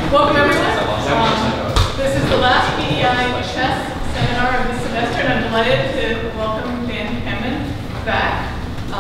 Welcome everyone. This is the last PEI ChESS seminar of this semester, and I'm delighted to welcome Dan Kammen back.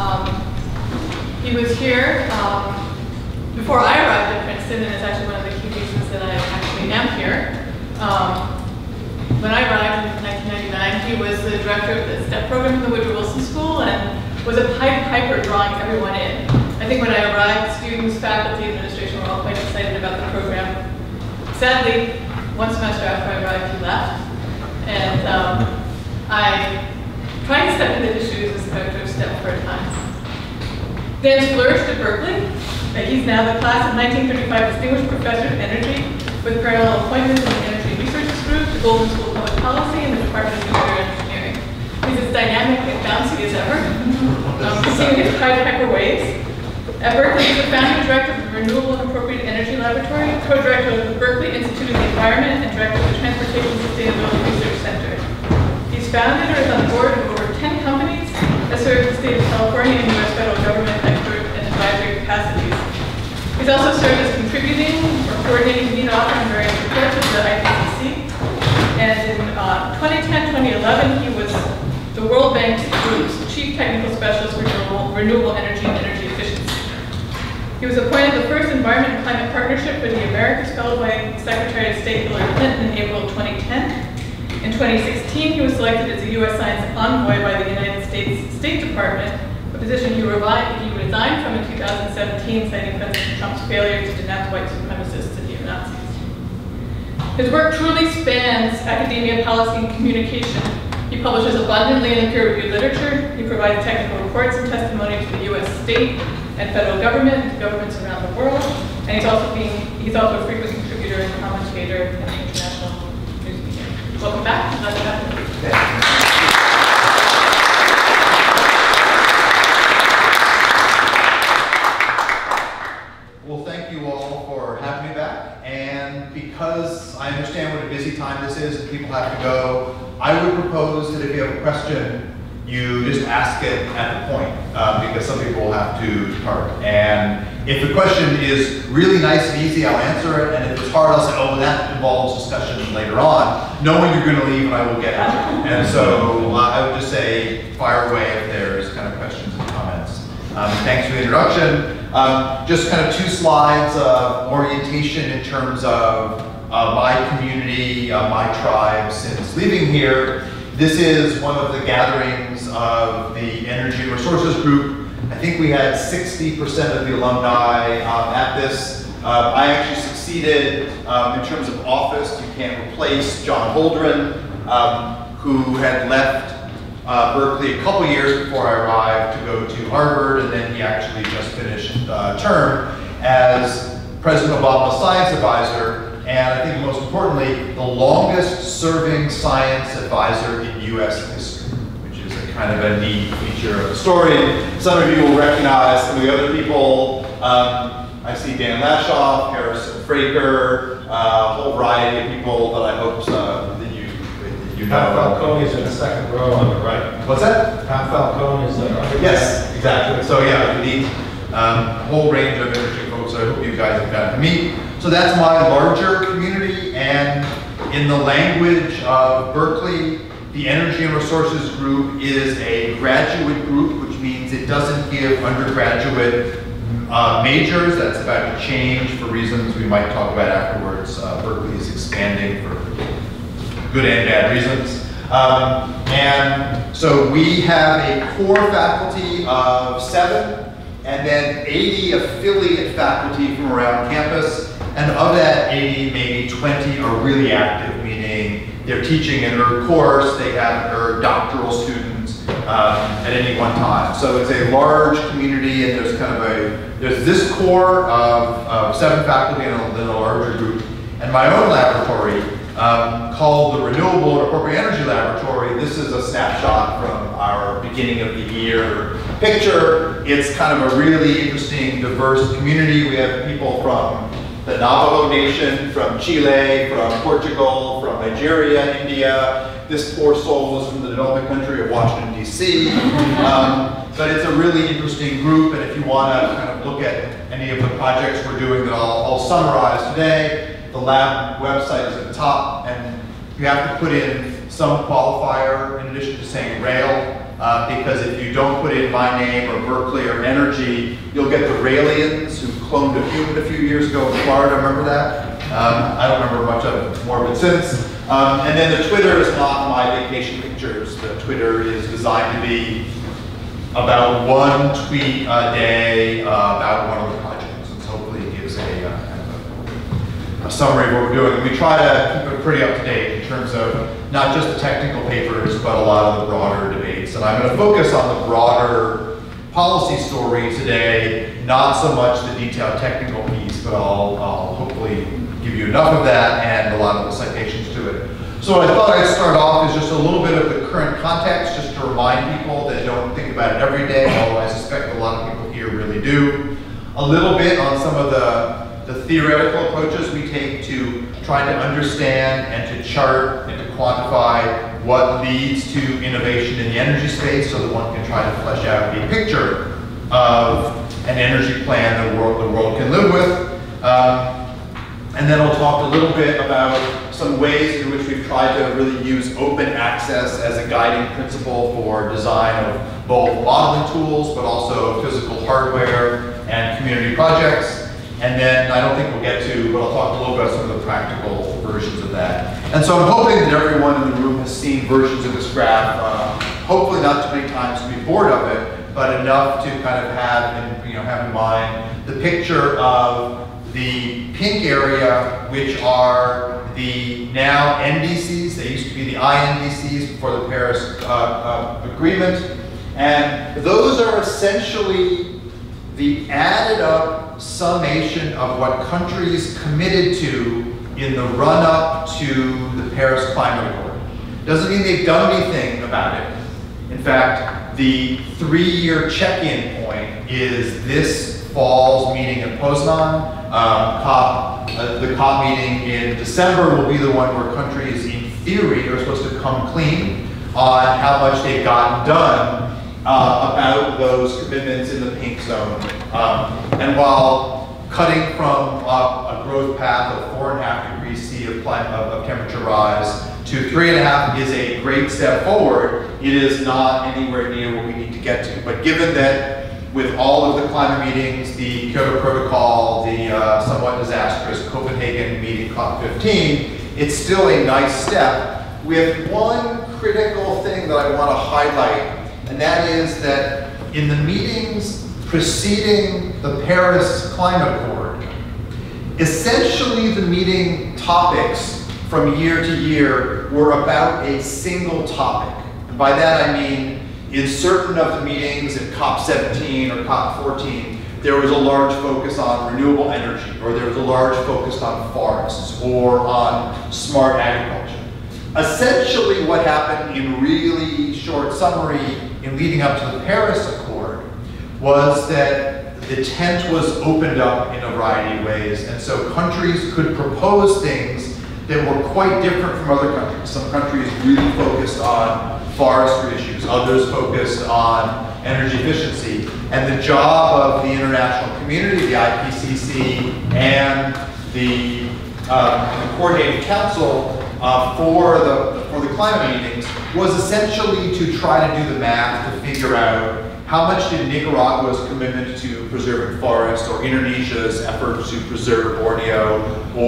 He was here before I arrived at Princeton, and it's actually one of the key reasons that I actually am here. When I arrived in 1999, he was the director of the STEP program in the Woodrow Wilson School and was a Pied Piper drawing everyone in. I think when I arrived, students, faculty, administration were all quite excited about the program. Sadly, one semester after I arrived, he left, and I tried to step into his shoes as the director of STEP for a time. Dan's flourished at Berkeley. He's now the class of 1935 Distinguished Professor of Energy with parallel appointments in the Energy Research Group, the Golden School of Public Policy, and the Department of Nuclear Engineering. He's as dynamic and bouncy as ever, continuing his Pied Piper ways. At Berkeley, he's the founder and director of the Renewable and Appropriate Energy Laboratory, co-director of the Berkeley Institute of the Environment, and director of the Transportation Sustainability Research Center. He's founded or is on the board of over 10 companies that serve the state of California and U.S. federal government expert and advisory capacities. He's also served as contributing or coordinating lead author on various reports of the IPCC. And in 2010-2011, he was the World Bank Group's Chief Technical Specialist for Renewable Energy and Energy Efficiency. He was appointed the first Environment and Climate Partnership for the Americas Fellow by Secretary of State Hillary Clinton in April of 2010. In 2016, he was selected as a U.S. Science Envoy by the United States State Department, a position he resigned from in 2017, citing President Trump's failure to denounce white supremacists and neo-Nazis. His work truly spans academia, policy, and communication. He publishes abundantly in peer-reviewed literature. He provides technical reports and testimony to the U.S. state and federal government and to governments around the world. And he's also a frequent contributor and commentator in the international news media. Welcome back. Well, thank you all for having me back. And because I understand what a busy time this is and people have to go, I would propose that if you have a question, you just ask it at the point, because some people will have to depart. And if the question is really nice and easy, I'll answer it. And if it's hard, I'll say, oh, well, that involves discussion later on, knowing you're going to leave and I will get out. And so I would just say, fire away if there's kind of questions and comments. Thanks for the introduction. Just kind of 2 slides of orientation in terms of my community, my tribe since leaving here. This is one of the gatherings of the Energy and Resources Group. I think we had 60% of the alumni at this. I actually succeeded in terms of office. You can't replace John Holdren, who had left Berkeley a couple years before I arrived to go to Harvard, and then he actually just finished term as President Obama's science advisor. And I think most importantly, the longest serving science advisor in US history, which is a kind of a neat feature of the story. Some of you will recognize some of the other people. I see Dan Lashoff, Harrison Fraker, a whole variety of people that I hope that you know. Pat Falcone is in the second row on the right. What's that? Pat Falcone is on the right. Yes, exactly. So yeah, you need a whole range of interesting folks. So I hope you guys have gotten to meet. So that's my larger community, and in the language of Berkeley, the Energy and Resources Group is a graduate group, which means it doesn't give undergraduate majors. That's about to change for reasons we might talk about afterwards. Berkeley is expanding for good and bad reasons. And so we have a core faculty of 7, and then 80 affiliate faculty from around campus. And of that 80, maybe 20 are really active, meaning they're teaching an ERG course, they have ERG doctoral students at any one time. So it's a large community, and there's kind of there's this core of 7 faculty and then a larger group. And my own laboratory, called the Renewable and Appropriate Energy Laboratory. This is a snapshot from our beginning of the year picture. It's kind of a really interesting, diverse community. We have people from the Navajo Nation, from Chile, from Portugal, from Nigeria, India. This poor soul is from the developing country of Washington, D.C. But it's a really interesting group, and if you want to kind of look at any of the projects we're doing that I'll summarize today, The lab website is at the top, and you have to put in some qualifier in addition to saying rail, because if you don't put in my name or Berkeley or energy, you'll get the Raelians who cloned a human a few years ago in Florida. Remember that? I don't remember much of it more of it since. And then the Twitter is not my vacation pictures. The Twitter is designed to be about one tweet a day about one of the projects. And so hopefully it gives a summary of what we're doing. And we try to keep it pretty up to date in terms of not just the technical papers, but a lot of the broader debates. And I'm going to focus on the broader policy story today, not so much the detailed technical piece, but I'll hopefully give you enough of that and a lot of the citations to it. So what I thought I'd start off is just a little bit of the current context, just to remind people that don't think about it every day, although I suspect a lot of people here really do. A little bit on some of the theoretical approaches we take to trying to understand and to chart and to quantify what leads to innovation in the energy space so that one can try to flesh out a picture of an energy plan the world can live with. And then I'll talk a little bit about some ways in which we've tried to really use open access as a guiding principle for design of both modeling tools, but also physical hardware and community projects. And then I don't think we'll get to, but I'll talk a little bit about some of the practical versions of that. And so I'm hoping that everyone in the room has seen versions of this graph, hopefully not too many times to be bored of it, but enough to kind of have in mind the picture of the pink area, which are the now NDCs. They used to be the INDCs before the Paris Agreement. And those are essentially the added up summation of what countries committed to in the run-up to the Paris Climate Accord. Doesn't mean they've done anything about it. In fact, the 3-year check-in point is this fall's meeting in Poznan. The COP meeting in December will be the one where countries, in theory, are supposed to come clean on how much they've gotten done about those commitments in the pink zone. And while cutting from a growth path of 4.5 degrees C of temperature rise to 3.5 is a great step forward, it is not anywhere near where we need to get to. But given that with all of the climate meetings, the Kyoto Protocol, the somewhat disastrous Copenhagen meeting, COP15, it's still a nice step with one critical thing that I want to highlight, and that is that in the meetings preceding the Paris Climate Accord, essentially the meeting topics from year to year were about a single topic. And by that I mean, in certain of the meetings in COP17 or COP14, there was a large focus on renewable energy, or there was a large focus on forests, or on smart agriculture. Essentially what happened in really short summary in leading up to the Paris Accord was that the tent was opened up in a variety of ways, and so countries could propose things that were quite different from other countries. Some countries really focused on forestry issues, others focused on energy efficiency. And the job of the international community, the IPCC, and the coordinating council for the climate meetings was essentially to try to do the math to figure out how much did Nicaragua's commitment to preserving forests, or Indonesia's efforts to preserve Borneo,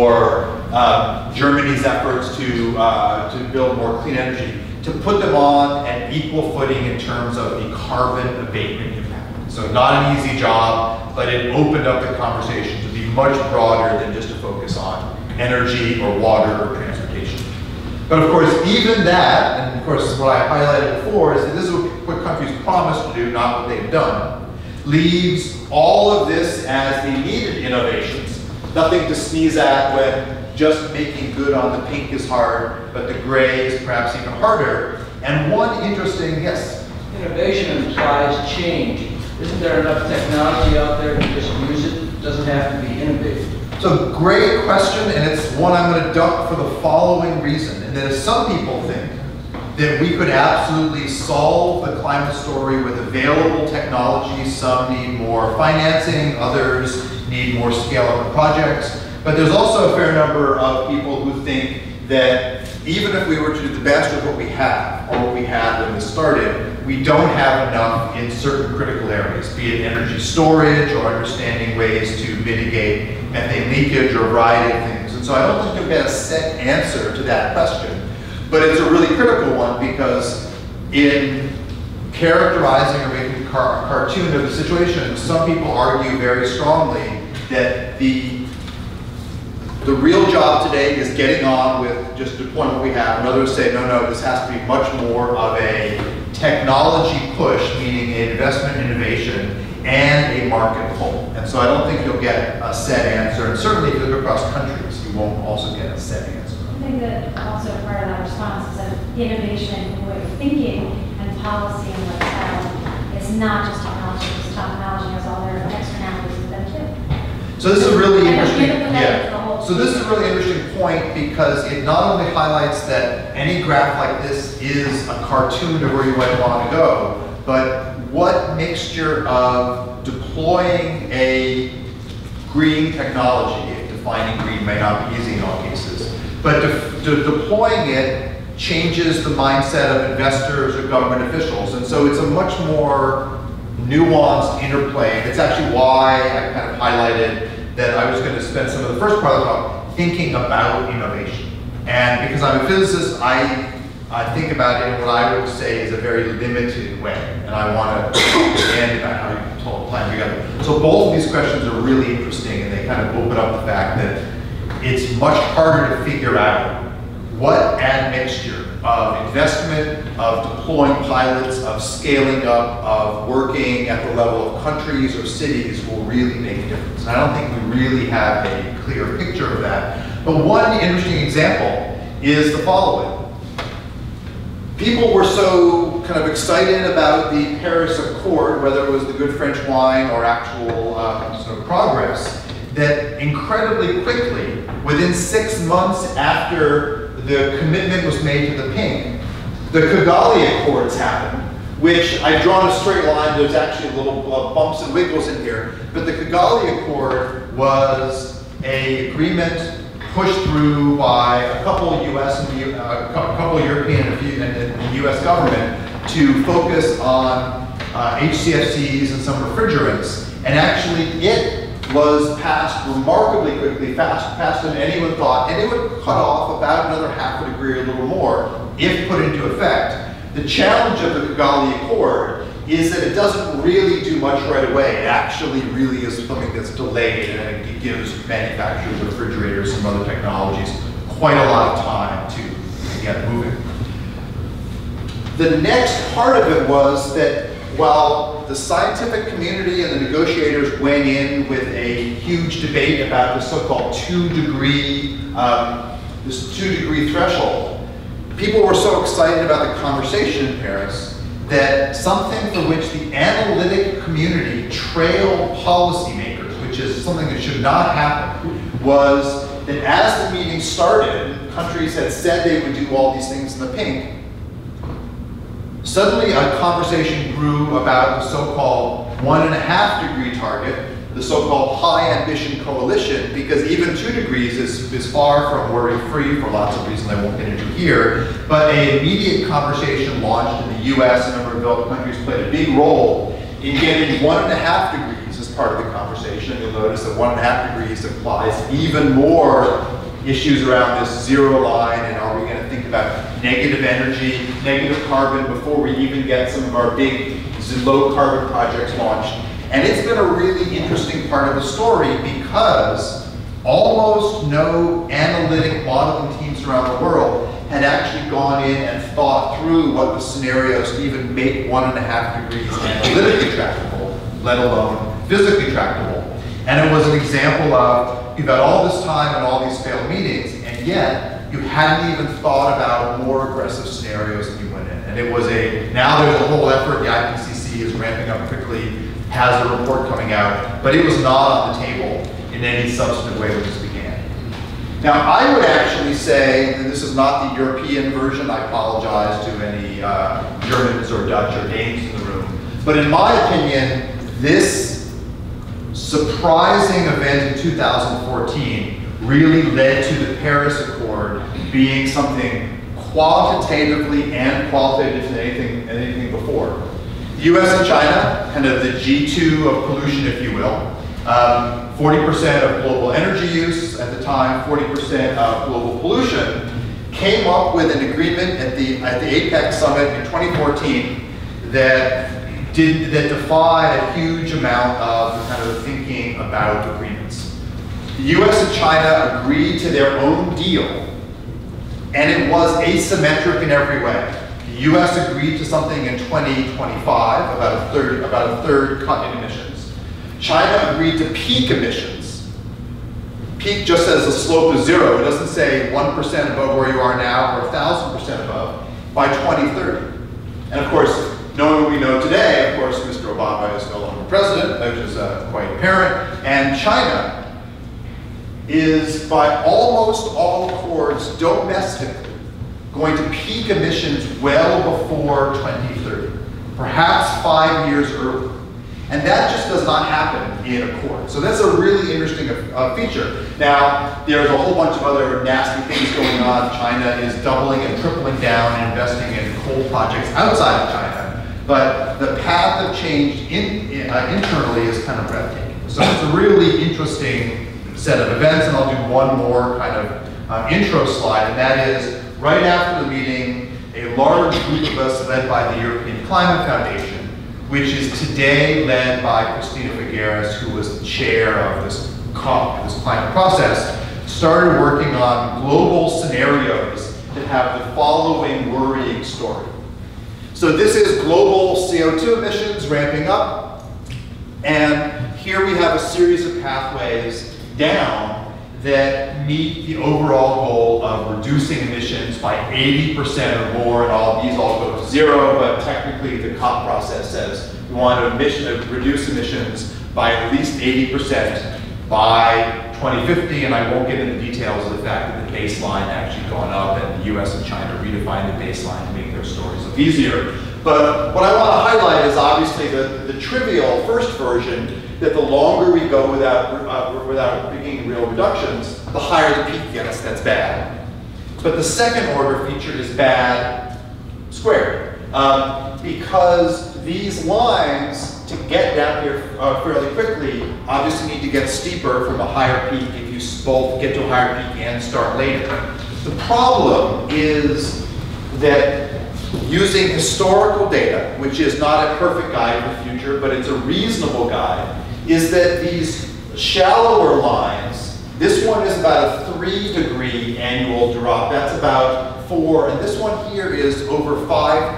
or Germany's efforts to build more clean energy, to put them on an equal footing in terms of the carbon abatement impact. So not an easy job, but it opened up the conversation to be much broader than just to focus on energy or water or transportation. But of course, even that, and of course what I highlighted before, is that this is what countries promised to do, not what they've done, leaves all of this as the needed innovations. Nothing to sneeze at when just making good on the pink is hard, but the gray is perhaps even harder. And one interesting, yes? Innovation implies change. Isn't there enough technology out there to just use it? It doesn't have to be innovative. So great question, and it's one I'm going to duck for the following reason. And that is, some people think that we could absolutely solve the climate story with available technology. Some need more financing, others need more scale-up projects. But there's also a fair number of people who think that even if we were to do the best with what we have, or what we had when this started, we don't have enough in certain critical areas, be it energy storage or understanding ways to mitigate methane leakage or a variety of things. And so I don't think you'll get a set answer to that question, but it's a really critical one because in characterizing or making a cartoon of the situation, some people argue very strongly that the real job today is getting on with just deploying what we have, and others say, no, this has to be much more of a technology push, meaning an investment in innovation and a market pull. And so I don't think you'll get a set answer, and certainly if you look across countries, you won't also get a set answer. I think that also part of that response is that innovation in way of thinking and policy and lifestyle is not just technology, because technology has all their externalities with them too. So this is a really And interesting, the whole so this is a really interesting point because it not only highlights that any graph like this is a cartoon of where you might want to go, but what mixture of deploying a green technology, defining green may not be easy in all cases, but deploying it changes the mindset of investors or government officials. And so it's a much more nuanced interplay. And it's actually why I kind of highlighted that I was going to spend some of the first part of the talk thinking about innovation. And because I'm a physicist, I think about it in what I would say is a very limited way. And I want to understand about how you plan together. So both of these questions are really interesting, and they kind of open up the fact that it's much harder to figure out what admixture of investment, of deploying pilots, of scaling up, of working at the level of countries or cities will really make a difference. And I don't think we really have a clear picture of that. But one interesting example is the following. People were so kind of excited about the Paris Accord, whether it was the good French wine or actual sort of progress, that incredibly quickly, within 6 months after the commitment was made to the pink, the Kigali Accords happened, which I've drawn a straight line. There's actually little bumps and wiggles in here, but the Kigali Accord was an agreement pushed through by a couple U.S. and a couple European and the U.S. government to focus on HCFCs and some refrigerants, and actually it was passed remarkably quickly, faster than anyone thought, and it would cut off about another ½ a degree or a little more if put into effect. The challenge of the Kigali Accord is that it doesn't really do much right away. It actually really is something that's delayed, and it gives manufacturers of refrigerators and other technologies quite a lot of time to get moving. The next part of it was that while the scientific community and the negotiators went in with a huge debate about the so-called 2-degree, this 2-degree threshold, people were so excited about the conversation in Paris that something for which the analytic community trailed policymakers, which is something that should not happen, was that as the meeting started, countries had said they would do all these things in the pink. Suddenly a conversation grew about the so-called 1.5-degree target, the so-called high ambition coalition, because even 2 degrees is far from worry-free for lots of reasons I won't get into here. But an immediate conversation launched in the US, a number of developed countries played a big role in getting 1.5 degrees as part of the conversation. You'll notice that 1.5 degrees implies even more issues around this zero line, and are we going to think about negative energy, negative carbon before we even get some of our big low carbon projects launched. And it's been a really interesting part of the story because almost no analytic modeling teams around the world had actually gone in and thought through what the scenarios to even make 1.5 degrees analytically tractable, let alone physically tractable. And it was an example of, you've had all this time and all these failed meetings, and yet you hadn't even thought about more aggressive scenarios than you went in. And it was now there's a whole effort, the IPCC is ramping up quickly, has a report coming out, but it was not on the table in any substantive way when this began. Now, I would actually say, and this is not the European version, I apologize to any Germans or Dutch or Danes in the room, but in my opinion, this surprising event in 2014 really led to the Paris Accord being something quantitatively and qualitative than anything before. The US and China, kind of the G2 of pollution, if you will, 40% of global energy use at the time, 40% of global pollution, came up with an agreement at the APEC summit in 2014 that defied a huge amount of kind of thinking about agreements. The US and China agreed to their own deal, and it was asymmetric in every way. The US agreed to something in 2025, about a third cut in emissions. China agreed to peak emissions. Peak just says the slope is zero. It doesn't say 1% above where you are now or 1,000% above by 2030. And of course, knowing what we know today, of course, Mr. Obama is no longer president, which is quite apparent, and China is, by almost all accords domestically, going to peak emissions well before 2030, perhaps 5 years early. And that just does not happen in accord. So that's a really interesting feature. Now, there's a whole bunch of other nasty things going on. China is doubling and tripling down and investing in coal projects outside of China. But the path of change internally is kind of breathtaking. So it's a really interesting set of events, and I'll do one more kind of intro slide, and that is, right after the meeting, a large group of us led by the European Climate Foundation, which is today led by Christina Figueres, who was the chair of this climate process, started working on global scenarios that have the following worrying story. So this is global CO2 emissions ramping up, and here we have a series of pathways down that meet the overall goal of reducing emissions by 80% or more, and all these all go to zero, but technically the COP process says we want to reduce emissions by at least 80% by 2050, and I won't get into the details of the fact that the baseline actually gone up, and the US and China redefined the baseline to make their stories look easier. But what I want to highlight is obviously the trivial first version, that the longer we go without making real reductions, the higher the peak gets. That's bad. But the second order feature is bad squared, because these lines, to get down here fairly quickly, obviously need to get steeper from a higher peak if you both get to a higher peak and start later. The problem is that using historical data, which is not a perfect guide for the future, but it's a reasonable guide, is that these shallower lines, this one is about a 3-degree annual drop, that's about 4, and this one here is over 5%.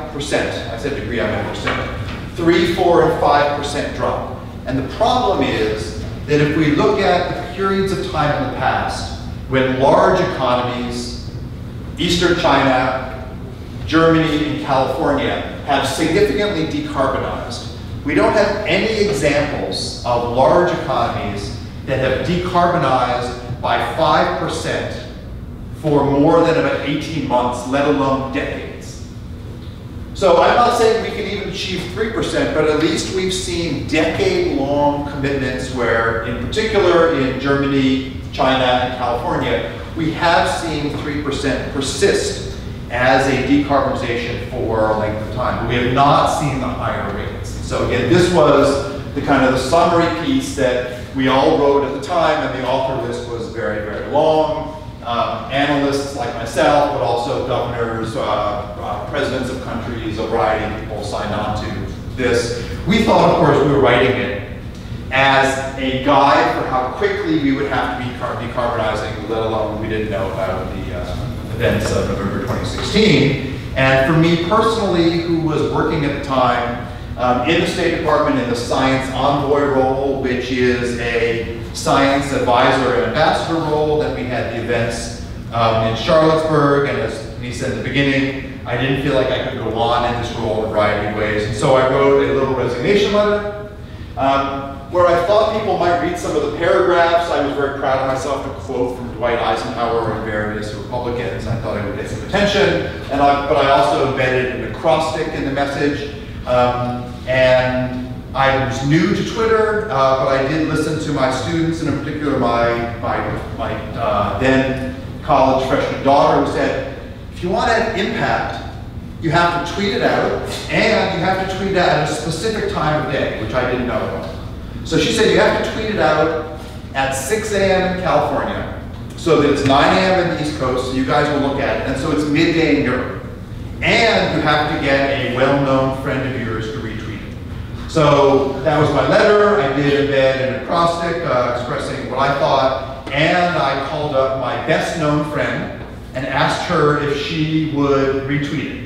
I said degree, I meant percent. 3, 4, and 5% drop. And the problem is that if we look at the periods of time in the past when large economies, Eastern China, Germany, and California, have significantly decarbonized, we don't have any examples of large economies that have decarbonized by 5% for more than about 18 months, let alone decades. So I'm not saying we can even achieve 3%, but at least we've seen decade-long commitments where, in particular in Germany, China, and California, we have seen 3% persist as a decarbonization for a length of time. We have not seen the higher rates. So again, this was the kind of the summary piece that we all wrote at the time, and the author list was very, very long. Analysts like myself, but also governors, presidents of countries, a variety of people signed on to this. We thought, of course, we were writing it as a guide for how quickly we would have to be decarbonizing, let alone we didn't know about the events of November 2016. And for me personally, who was working at the time in the State Department in the Science Envoy role, which is a science advisor and ambassador role, then we had the events in Charlottesburg, and as he said at the beginning, I didn't feel like I could go on in this role in a variety of ways. And so I wrote a little resignation letter, where I thought people might read some of the paragraphs. I was very proud of myself to quote from Dwight Eisenhower and various Republicans. I thought I would get some attention, but I also embedded an acrostic in the message. And I was new to Twitter, but I did listen to my students, and in particular my then college freshman daughter, who said, if you want to have impact, you have to tweet it out, and you have to tweet it out at a specific time of day, which I didn't know about. So she said you have to tweet it out at 6 a.m. in California, so that it's 9 a.m. in the East Coast, so you guys will look at it, and so it's midday in Europe. And you have to get a well-known friend of yours to retweet it. So that was my letter. I did embed an acrostic expressing what I thought, and I called up my best-known friend and asked her if she would retweet it.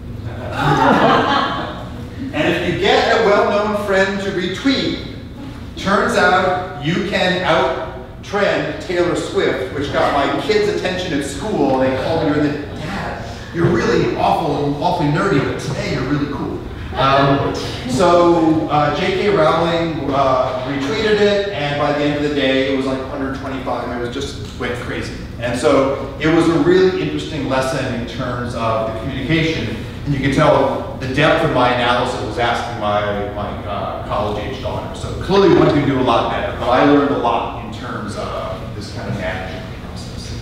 And if you get a well-known friend to retweet, turns out you can out-trend Taylor Swift, which got my kids' attention at school. They called me and said, Dad, you're really awfully nerdy, but today you're really cool. So J.K. Rowling retweeted it, and by the end of the day, it was like 125. It was just went crazy. And so it was a really interesting lesson in terms of the communication. And you can tell the depth of my analysis was asking my college-age daughter. So clearly one can do a lot better, but I learned a lot in terms of this kind of management process.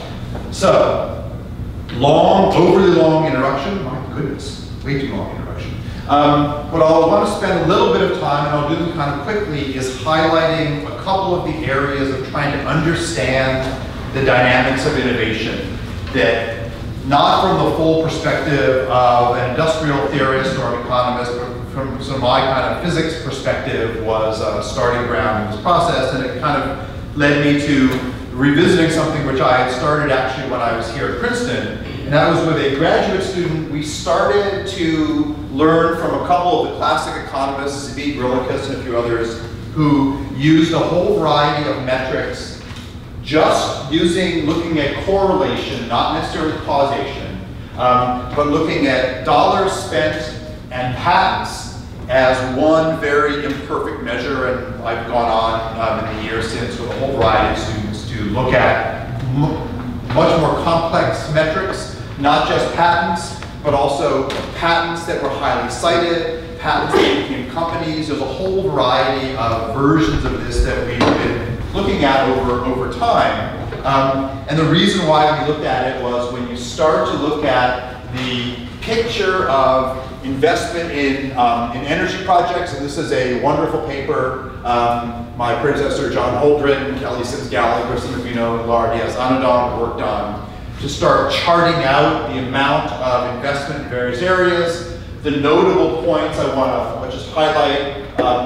So, overly long introduction. My goodness, way too long introduction. What I'll want to spend a little bit of time, and I'll do them kind of quickly, is highlighting a couple of the areas of trying to understand the dynamics of innovation that, not from the full perspective of an industrial theorist or an economist, but from some of my kind of physics perspective, was a starting ground in this process, and it kind of led me to revisiting something which I had started actually when I was here at Princeton, and that was with a graduate student. We started to learn from a couple of the classic economists, Zvi Grilikus and a few others, who used a whole variety of metrics just looking at correlation, not necessarily causation, but looking at dollars spent and patents as one very imperfect measure. And I've gone on in the years since with a whole variety of students to look at much more complex metrics, not just patents, but also patents that were highly cited, patents that became companies. There's a whole variety of versions of this that we've been looking at over time. And the reason why we looked at it was when you start to look at the picture of investment in energy projects, and this is a wonderful paper my predecessor John Holdren, Kelly Sims-Gallagher, some of you know, Laura Diaz-Anadon worked on, to start charting out the amount of investment in various areas. The notable points I want to just highlight.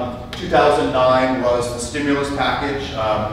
2009 was the stimulus package,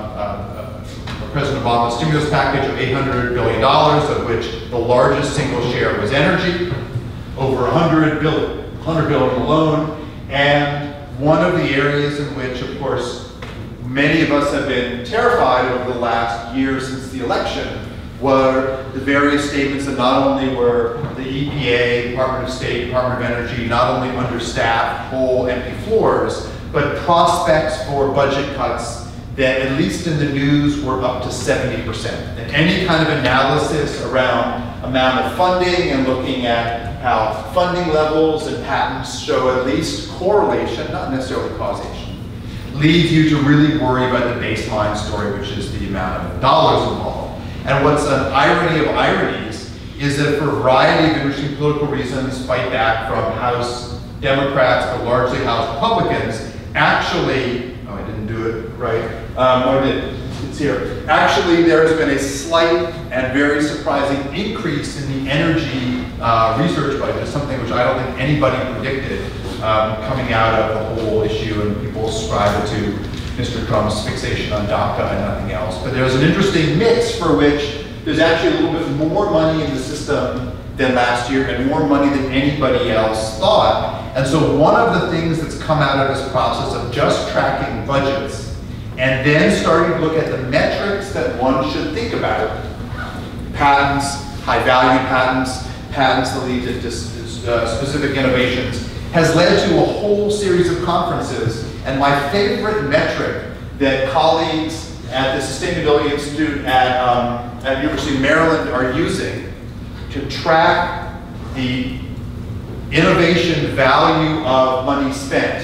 President Obama's stimulus package of $800 billion, of which the largest single share was energy, over $100 billion alone. And one of the areas in which, of course, many of us have been terrified over the last year since the election were the various statements that not only were the EPA, Department of State, Department of Energy, not only understaffed, whole empty floors, but prospects for budget cuts that, at least in the news, were up to 70%. And any kind of analysis around amount of funding and looking at how funding levels and patents show at least correlation, not necessarily causation, leads you to really worry about the baseline story, which is the amount of dollars involved. And what's an irony of ironies is that for a variety of interesting political reasons, fight back from House Democrats, but largely House Republicans, actually, oh, I didn't do it right. I did. It's here. Actually, there has been a slight and very surprising increase in the energy research budget, something which I don't think anybody predicted coming out of the whole issue, and people ascribe it to Mr. Trump's fixation on DACA and nothing else. But there's an interesting mix for which there's actually a little bit more money in the system than last year, and more money than anybody else thought. And so one of the things that's come out of this process of just tracking budgets and then starting to look at the metrics that one should think about, patents, high-value patents, patents that lead to specific innovations, has led to a whole series of conferences. And my favorite metric that colleagues at the Sustainability Institute at University of Maryland are using to track the innovation value of money spent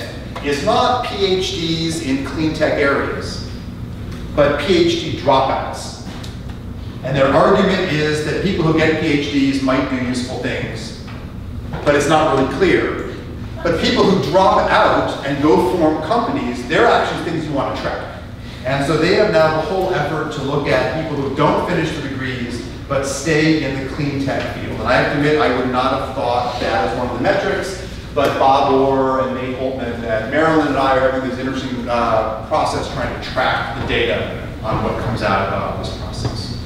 is not PhDs in clean tech areas, but PhD dropouts. And their argument is that people who get PhDs might do useful things, but it's not really clear. But people who drop out and go form companies, they're actually things you want to track. And so they have now the whole effort to look at people who don't finish the degrees, but stay in the clean tech field. And I have to admit, I would not have thought that as one of the metrics, but Bob Orr and Nate Holtman and Marilyn and I are having this interesting process trying to track the data on what comes out of this process.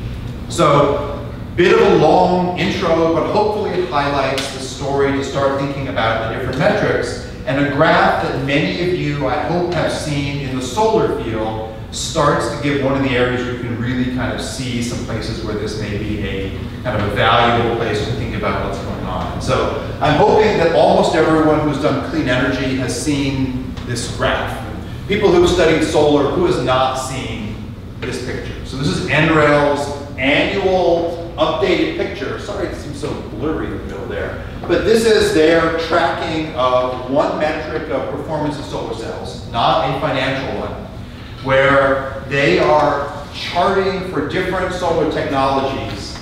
So, bit of a long intro, but hopefully it highlights the story to start thinking about the different metrics, and a graph that many of you, I hope, have seen in the solar field starts to give one of the areas where you can really kind of see some places where this may be a kind of a valuable place to think about what's going on. And so I'm hoping that almost everyone who's done clean energy has seen this graph. People who have studied solar, who has not seen this picture? So this is NREL's annual updated picture. Sorry it seems so blurry in the middle there. But this is their tracking of one metric of performance of solar cells, not a financial one, where they are charting for different solar technologies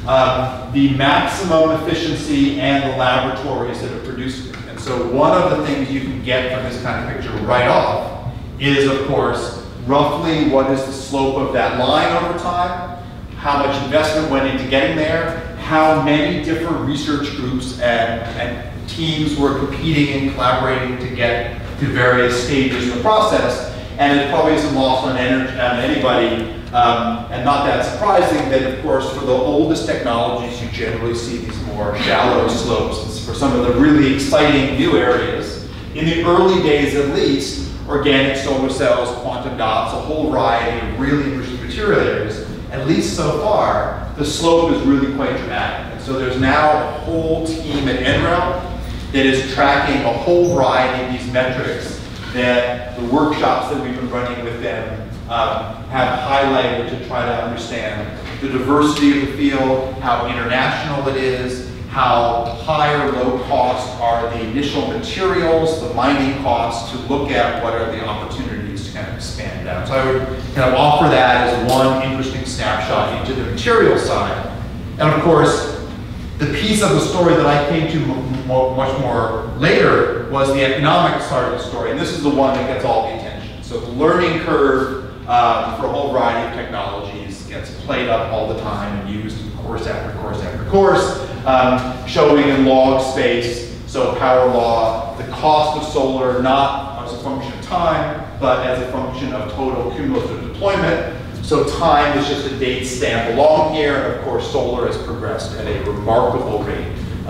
the maximum efficiency and the laboratories that are producing it. And so one of the things you can get from this kind of picture right off is, of course, roughly what is the slope of that line over time, how much investment went into getting there, how many different research groups and teams were competing and collaborating to get to various stages of the process. And it probably isn't lost on anybody, and not that surprising that, of course, for the oldest technologies, you generally see these more shallow slopes. For some of the really exciting new areas, in the early days at least, organic solar cells, quantum dots, a whole variety of really interesting material areas, at least so far, the slope is really quite dramatic. And so there's now a whole team at NREL that is tracking a whole variety of these metrics that the workshops that we've been running with them have highlighted to try to understand the diversity of the field, how international it is, how high or low cost are the initial materials, the mining costs, to look at what are the opportunities to kind of expand out. So I would kind of offer that as one interesting snapshot into the material side. And of course, the piece of the story that I came to much more later was the economic side of the story, and this is the one that gets all the attention. So the learning curve for a whole variety of technologies gets played up all the time and used course after course after course, showing in log space, so power law, the cost of solar not as a function of time, but as a function of total cumulative deployment. So time is just a date stamp along here, and of course solar has progressed at a remarkable rate.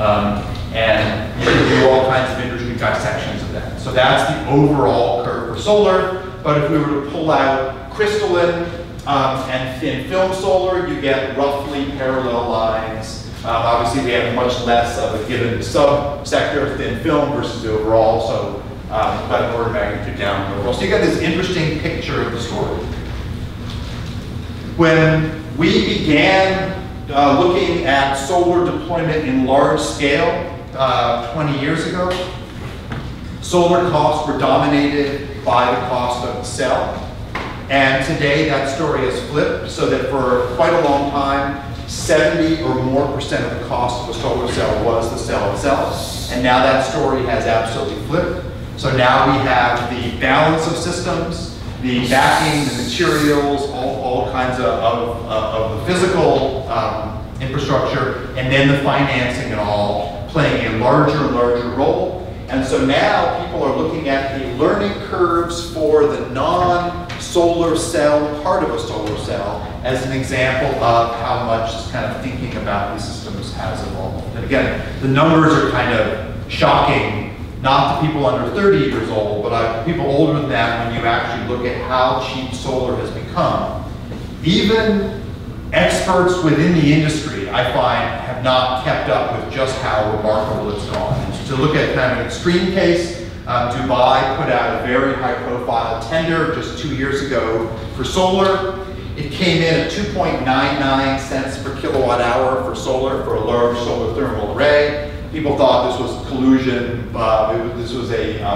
And you can do all kinds of interesting dissections of that. So that's the overall curve for solar, but if we were to pull out crystalline and thin film solar, you get roughly parallel lines. Obviously we have much less of a given subsector of thin film versus the overall, so about an order of magnitude down overall. So you get this interesting picture of the story. When we began looking at solar deployment in large scale 20 years ago, solar costs were dominated by the cost of the cell. And today that story has flipped, so that for quite a long time, 70% or more of the cost of a solar cell was the cell itself. And now that story has absolutely flipped. So now we have the balance of systems, the backing, the materials, all kinds of the physical infrastructure, and then the financing and all playing a larger and larger role. And so now people are looking at the learning curves for the non-solar cell part of a solar cell as an example of how much this kind of thinking about these systems has evolved. And again, the numbers are kind of shocking, not to people under 30 years old, but people older than that when you actually look at how cheap solar has become. Even experts within the industry, I find, have not kept up with just how remarkable it's gone. And to look at kind of an extreme case, Dubai put out a very high-profile tender just 2 years ago for solar. It came in at 2.99 cents per kilowatt hour for solar, for a large solar thermal array. People thought this was collusion. This was a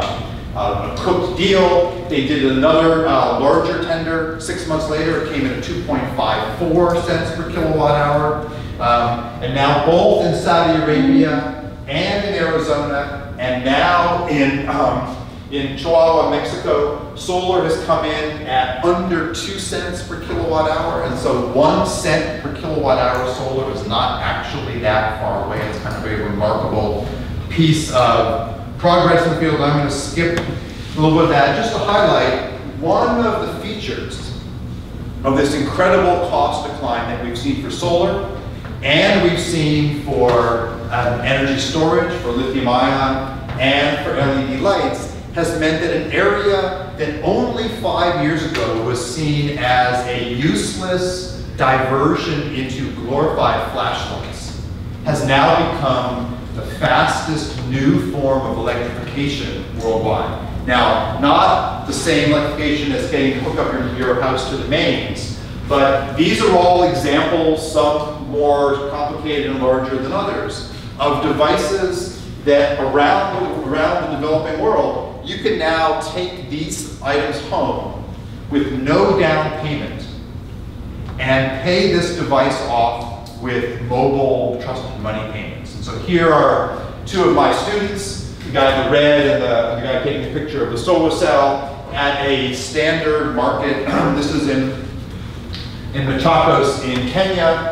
a cooked deal. They did another larger tender 6 months later. It came in at 2.54 cents per kilowatt hour. And now both in Saudi Arabia and in Arizona, and now in Chihuahua, Mexico, solar has come in at under 2 cents per kilowatt hour. And so 1 cent per kilowatt hour solar is not actually that far away. It's kind of a remarkable piece of progress in the field. I'm going to skip a little bit of that just to highlight one of the features of this incredible cost decline that we've seen for solar and we've seen for energy storage, for lithium ion, and for LED lights has meant that an area that only 5 years ago was seen as a useless diversion into glorified flashlights has now become the fastest new form of electrification worldwide. Now, not the same electrification as getting to hook up your house to the mains, but these are all examples, some more complicated and larger than others, of devices that around the developing world, you can now take these items home with no down payment and pay this device off with mobile trusted money payments. And so here are two of my students, the guy in the red and the guy taking a picture of the solar cell at a standard market. This is in Machakos in Kenya,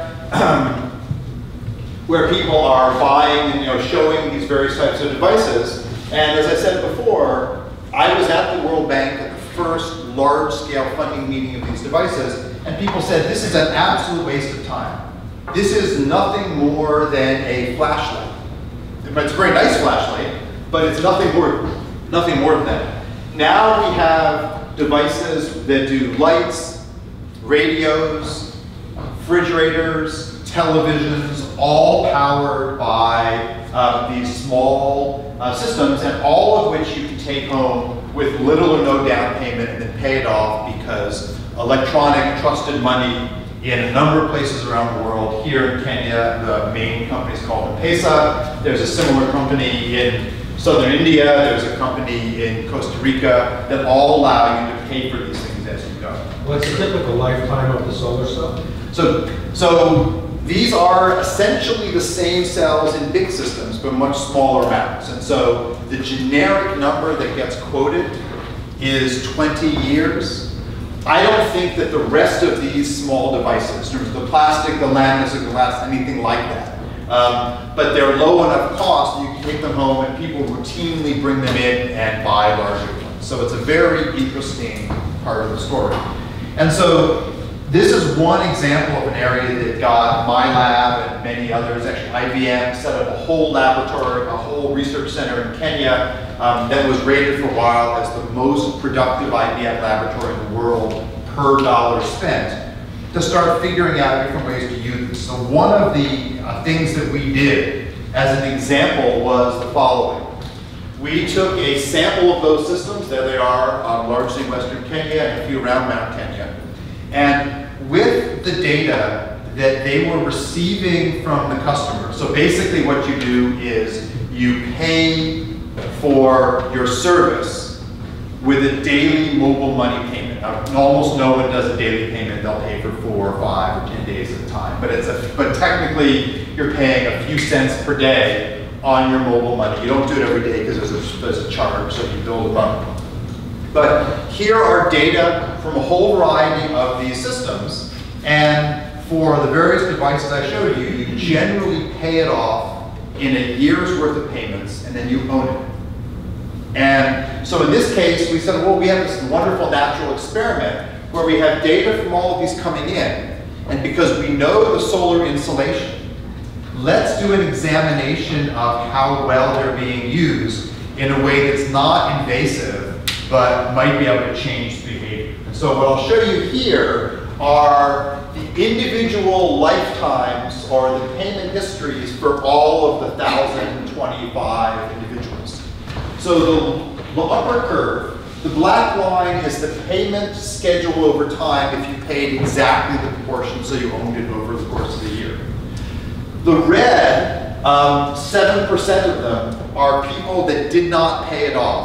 where people are buying and showing these various types of devices. And as I said before, I was at the World Bank at the first large-scale funding meeting of these devices, and people said this is an absolute waste of time. This is nothing more than a flashlight. It's a very nice flashlight, but it's nothing more than that. Now we have devices that do lights, radios, refrigerators, televisions, all powered by these small systems, and all of which you can take home with little or no down payment and then pay it off because electronic trusted money in a number of places around the world. Here in Kenya, the main company is called M-Pesa. There's a similar company in southern India. There's a company in Costa Rica that all allow you to pay for these things as you go. What's the typical lifetime of the solar cell? So these are essentially the same cells in big systems, but much smaller amounts. And so the generic number that gets quoted is 20 years. I don't think that the rest of these small devices, in terms of the plastic, the laminates, or glass, anything like that. But they're low enough cost, you can take them home and people routinely bring them in and buy larger ones. So it's a very interesting part of the story. And so this is one example of an area that got my lab and many others, actually IBM set up a whole laboratory, a whole research center in Kenya that was rated for a while as the most productive IBM laboratory in the world per dollar spent, to start figuring out different ways to use this. So one of the things that we did as an example was the following. We took a sample of those systems, there they are, largely in Western Kenya and a few around Mount Kenya. And with the data that they were receiving from the customer, so basically what you do is you pay for your service with a daily mobile money payment. Now, almost no one does a daily payment. They'll pay for 4 or 5 or 10 days at a time. But technically, you're paying a few cents per day on your mobile money. You don't do it every day because there's a charge, so you build them up. But here are data from a whole variety of these systems. And for the various devices I showed you, you generally pay it off in a year's worth of payments, and then you own it. And so in this case, we said, well, we have this wonderful natural experiment where we have data from all of these coming in. And because we know the solar insolation, let's do an examination of how well they're being used in a way that's not invasive, but might be able to change the behavior. And so what I'll show you here are the individual lifetimes or the payment histories for all of the 1,025 individuals. So the upper curve, the black line is the payment schedule over time if you paid exactly the proportion, so you owned it over the course of the year. The red, 7% of them are people that did not pay it off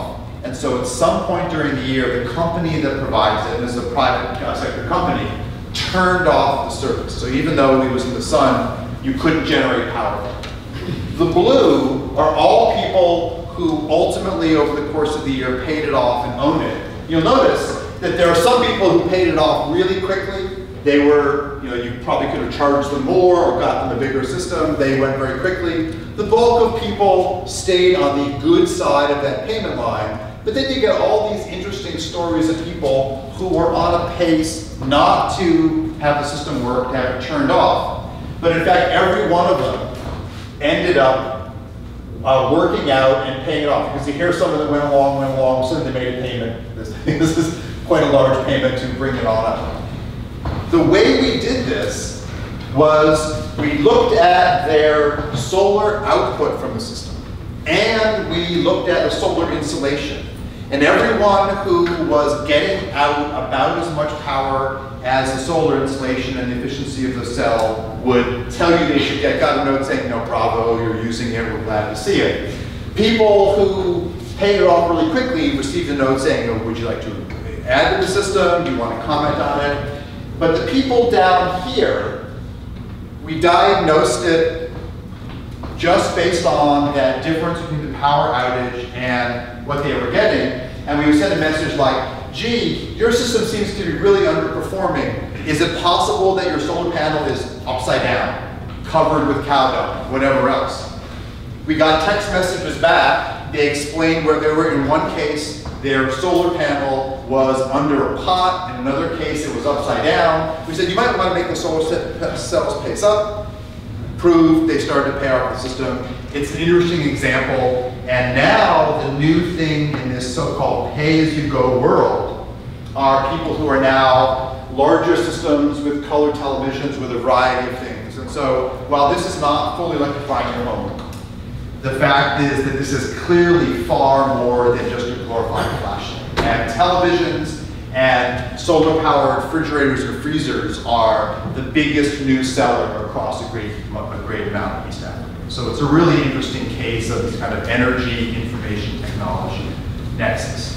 And so at some point during the year, the company that provides it, and this is a private sector company, turned off the service. So even though it was in the sun, you couldn't generate power. The blue are all people who ultimately, over the course of the year, paid it off and owned it. You'll notice that there are some people who paid it off really quickly. They were, you probably could have charged them more or got them a bigger system. They went very quickly. The bulk of people stayed on the good side of that payment line. But then you get all these interesting stories of people who were on a pace not to have the system work, to have it turned off. But in fact, every one of them ended up working out and paying it off. Because you hear some of them went along, so they made a payment. This is quite a large payment to bring it on up. The way we did this was we looked at their solar output from the system, and we looked at the solar insulation. And everyone who was getting out about as much power as the solar insulation and the efficiency of the cell would tell you they should get, got a note saying, no, bravo, you're using it, we're glad to see it. People who paid it off really quickly received a note saying, would you like to add to the system? Do you want to comment on it? But the people down here, we diagnosed it just based on that difference between the power outage and what they were getting. And we would send a message like, gee, your system seems to be really underperforming. Is it possible that your solar panel is upside down, covered with cow dung, whatever else? We got text messages back. They explained where they were. In one case, their solar panel was under a pot. In another case, it was upside down. We said, you might want to make the solar cells pace up. Proved they started to pay off the system. It's an interesting example. And now the new thing in this so-called pay-as-you-go world are people who are now larger systems with color televisions with a variety of things. And so while this is not fully electrifying your home, the fact is that this is clearly far more than just a glorified flashlight. And televisions and solar-powered refrigerators or freezers are the biggest new seller across a great amount of East Africa. So it's a really interesting case of this kind of energy information technology nexus.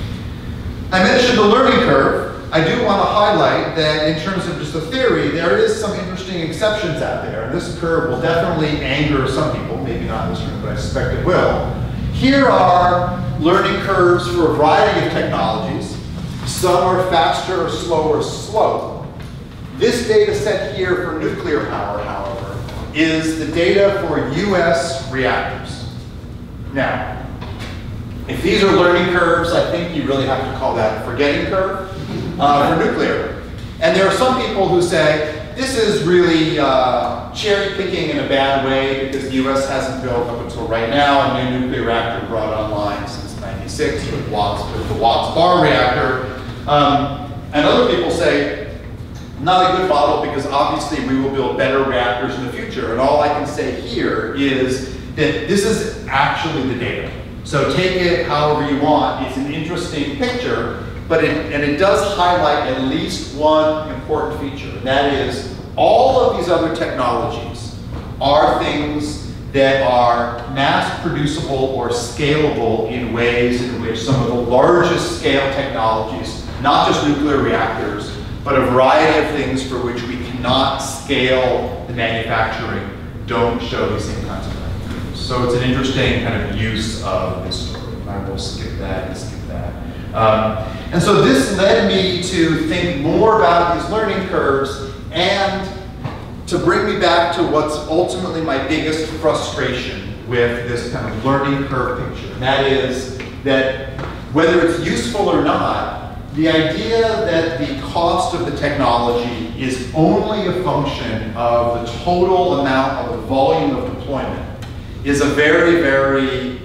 I mentioned the learning curve. I do want to highlight that in terms of just the theory, there is some interesting exceptions out there. And this curve will definitely anger some people, maybe not in this room, but I suspect it will. Here are learning curves for a variety of technologies. Some are faster or slower slope. This data set here for nuclear power, however, is the data for US reactors. Now, if these are learning curves, I think you really have to call that a forgetting curve for nuclear. And there are some people who say, this is really cherry picking in a bad way because the US hasn't built up until right now a new nuclear reactor brought online since '96 with the Watts Bar reactor. And other people say, not a good model because obviously we will build better reactors in the future. And all I can say here is that this is actually the data. So take it however you want. It's an interesting picture, but it does highlight at least one important feature. And that is all of these other technologies are things that are mass producible or scalable in ways in which some of the largest scale technologies, not just nuclear reactors, but a variety of things for which we cannot scale the manufacturing, don't show these same kinds of things. So it's an interesting kind of use of this story. I will skip that and skip that. And so this led me to think more about these learning curves and to bring me back to what's ultimately my biggest frustration with this kind of learning curve picture. And that is that whether it's useful or not, the idea that the cost of the technology is only a function of the total amount of the volume of deployment is a very, very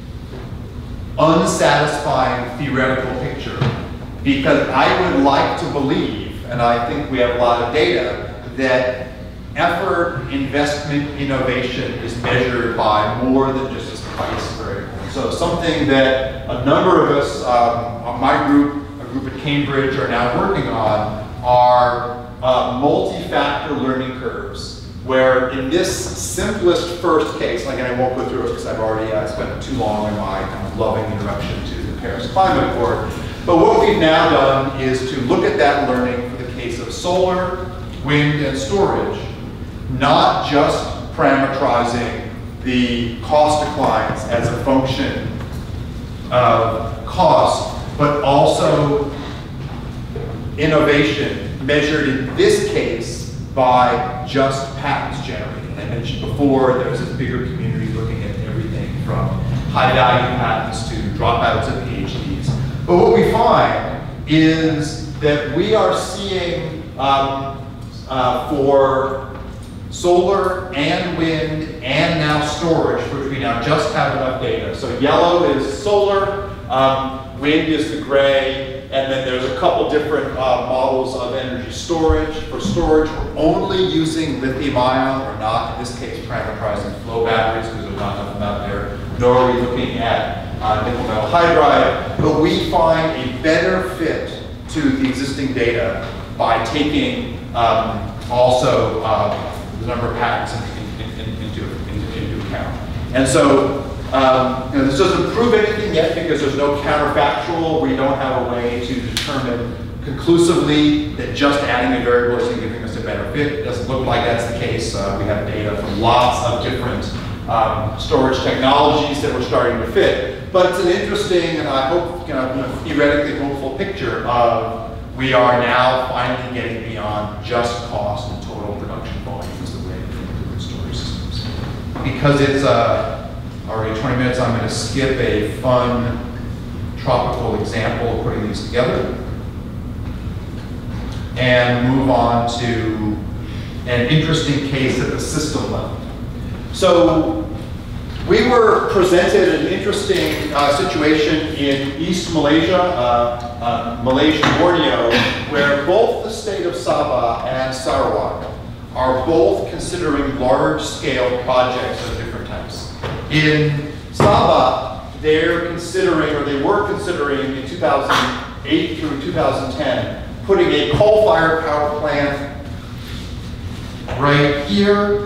unsatisfying theoretical picture. Because I would like to believe, and I think we have a lot of data, that effort, investment, innovation is measured by more than just this price variable. So something that a number of us, on my group, at Cambridge are now working on are multi-factor learning curves, where in this simplest first case, and again I won't go through it because I've already spent too long in my kind of loving introduction to the Paris Climate Accord. But what we've now done is to look at that learning for the case of solar, wind, and storage, not just parameterizing the cost declines as a function of cost, but also innovation measured in this case by just patents generated. I mentioned before, there's this bigger community looking at everything from high-value patents to dropouts of PhDs. But what we find is that we are seeing for solar and wind and now storage, which we now just have enough data. So yellow is solar, wind is the gray, and then there's a couple different models of energy storage. For storage, we're only using lithium ion, or not, in this case, parameterizing flow batteries, because there's not enough out there, nor are we looking at nickel metal hydride, but we find a better fit to the existing data by taking also the number of patents into account. And so this doesn't prove anything yet because there's no counterfactual. We don't have a way to determine conclusively that just adding a variable is giving us a better fit. It doesn't look like that's the case. We have data from lots of different storage technologies that we're starting to fit. But it's an interesting, and I hope, theoretically hopeful picture of we are now finally getting beyond just cost and total production volume is the way to think about storage systems. Because it's already 20 minutes, I'm going to skip a fun tropical example of putting these together and move on to an interesting case at the system level. So we were presented an interesting situation in East Malaysia, Malaysian Borneo, where both the state of Sabah and Sarawak are both considering large-scale projects of different types. In Sabah, they're considering, or they were considering in 2008 through 2010, putting a coal-fired power plant right here,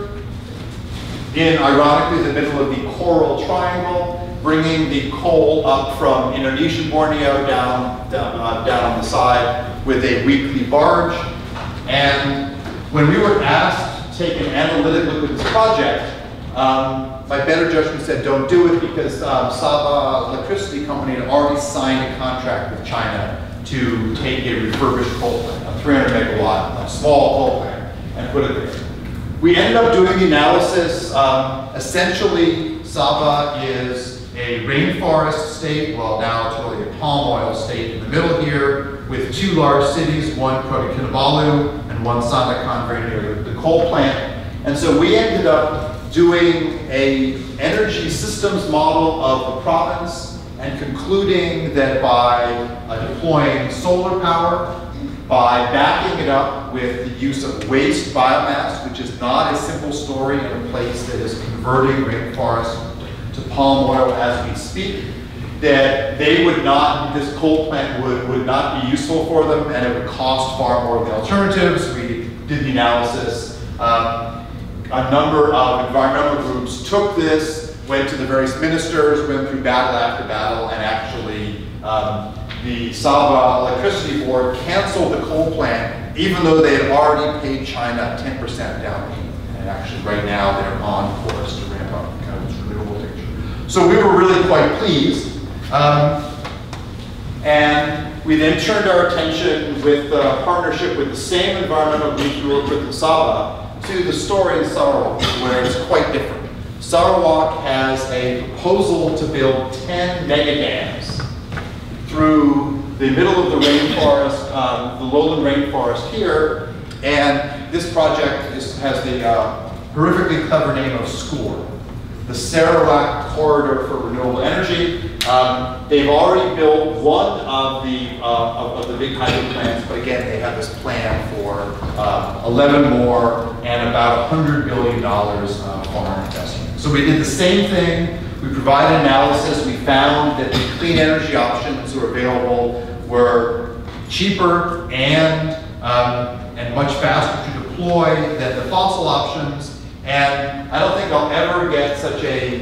in, ironically, the middle of the Coral Triangle, bringing the coal up from Indonesian Borneo down on the side with a weekly barge. And when we were asked to take an analytic look at this project, my better judgment said don't do it because Sabah Electricity Company had already signed a contract with China to take a refurbished coal plant, a 300 megawatt, a small coal plant, and put it there. We ended up doing the analysis. Essentially, Sabah is a rainforest state, well now it's really a palm oil state in the middle here, with two large cities, one Kota Kinabalu and one Sandakan very near the coal plant. And so we ended up doing an energy systems model of the province and concluding that by deploying solar power, by backing it up with the use of waste biomass, which is not a simple story in a place that is converting rainforest to palm oil as we speak, that they would not, this coal plant would not be useful for them and it would cost far more than the alternatives. We did the analysis. A number of environmental groups took this, went to the various ministers, went through battle after battle, and actually the Sabah Electricity Board canceled the coal plant, even though they had already paid China 10% down payment. And actually, right now, they're on course to ramp up kind of this renewable picture. So we were really quite pleased. And we then turned our attention with a partnership with the same environmental groups we worked with in Sabah to the story in Sarawak, where it's quite different. Sarawak has a proposal to build 10 mega dams through the middle of the rainforest, the lowland rainforest here, and this project has the horrifically clever name of SCORE, the Sarawak Corridor for Renewable Energy. They've already built one of the big hydro plants, but again, they have this plan for 11 more and about $100 billion foreign investment. So we did the same thing. We provided analysis. We found that the clean energy options that were available were cheaper and much faster to deploy than the fossil options. And I don't think I'll ever get such a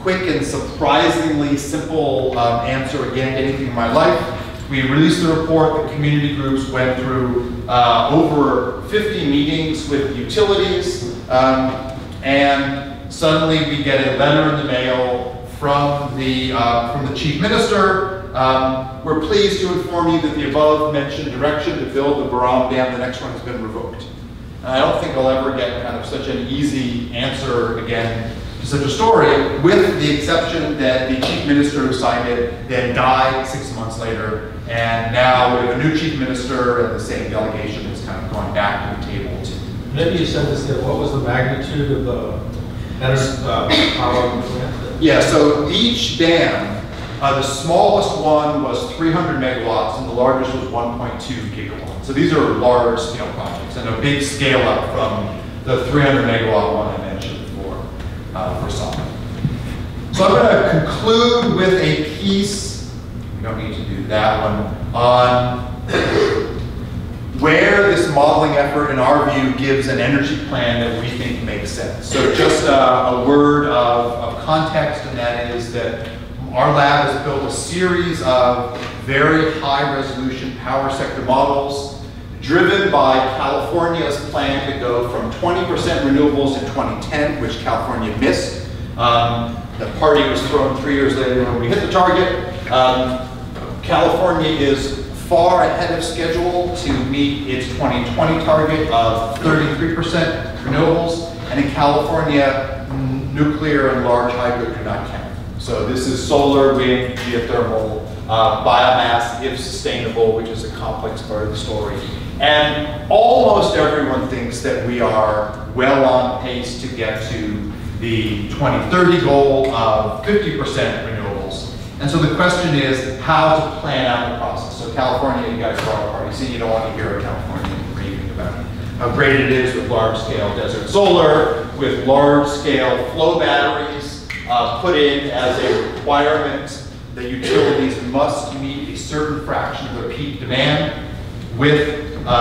quick and surprisingly simple answer again to anything in my life. We released the report, the community groups went through over 50 meetings with utilities, and suddenly we get a letter in the mail from the chief minister. We're pleased to inform you that the above mentioned direction to build the Barram Dam, the next one, has been revoked. And I don't think I'll ever get kind of such an easy answer again to such a story, with the exception that the chief minister who signed it then died 6 months later, and now we have a new chief minister and the same delegation is kind of going back to the table. Maybe you said this, what was the magnitude of the power plant? Yeah, so each dam, the smallest one was 300 megawatts and the largest was 1.2 gigawatts. So these are large scale projects and a big scale up from the 300 megawatt one I mentioned before for Solomon. So I'm going to conclude with a piece, we don't need to do that one, on where this modeling effort, in our view, gives an energy plan that we think makes sense. So just a word of context, and that is that our lab has built a series of very high resolution power sector models driven by California's plan to go from 20% renewables in 2010, which California missed. The party was thrown 3 years later when we hit the target. California is far ahead of schedule to meet its 2020 target of 33% renewables. And in California, nuclear and large hydro do not count. So this is solar, wind, geothermal, biomass, if sustainable, which is a complex part of the story. And almost everyone thinks that we are well on pace to get to the 2030 goal of 50% renewables. And so the question is how to plan out the process. So California, you guys are all party scene, you don't want to hear a Californian raving about how great it is with large-scale desert solar, with large-scale flow batteries, put in as a requirement that utilities must meet a certain fraction of their peak demand with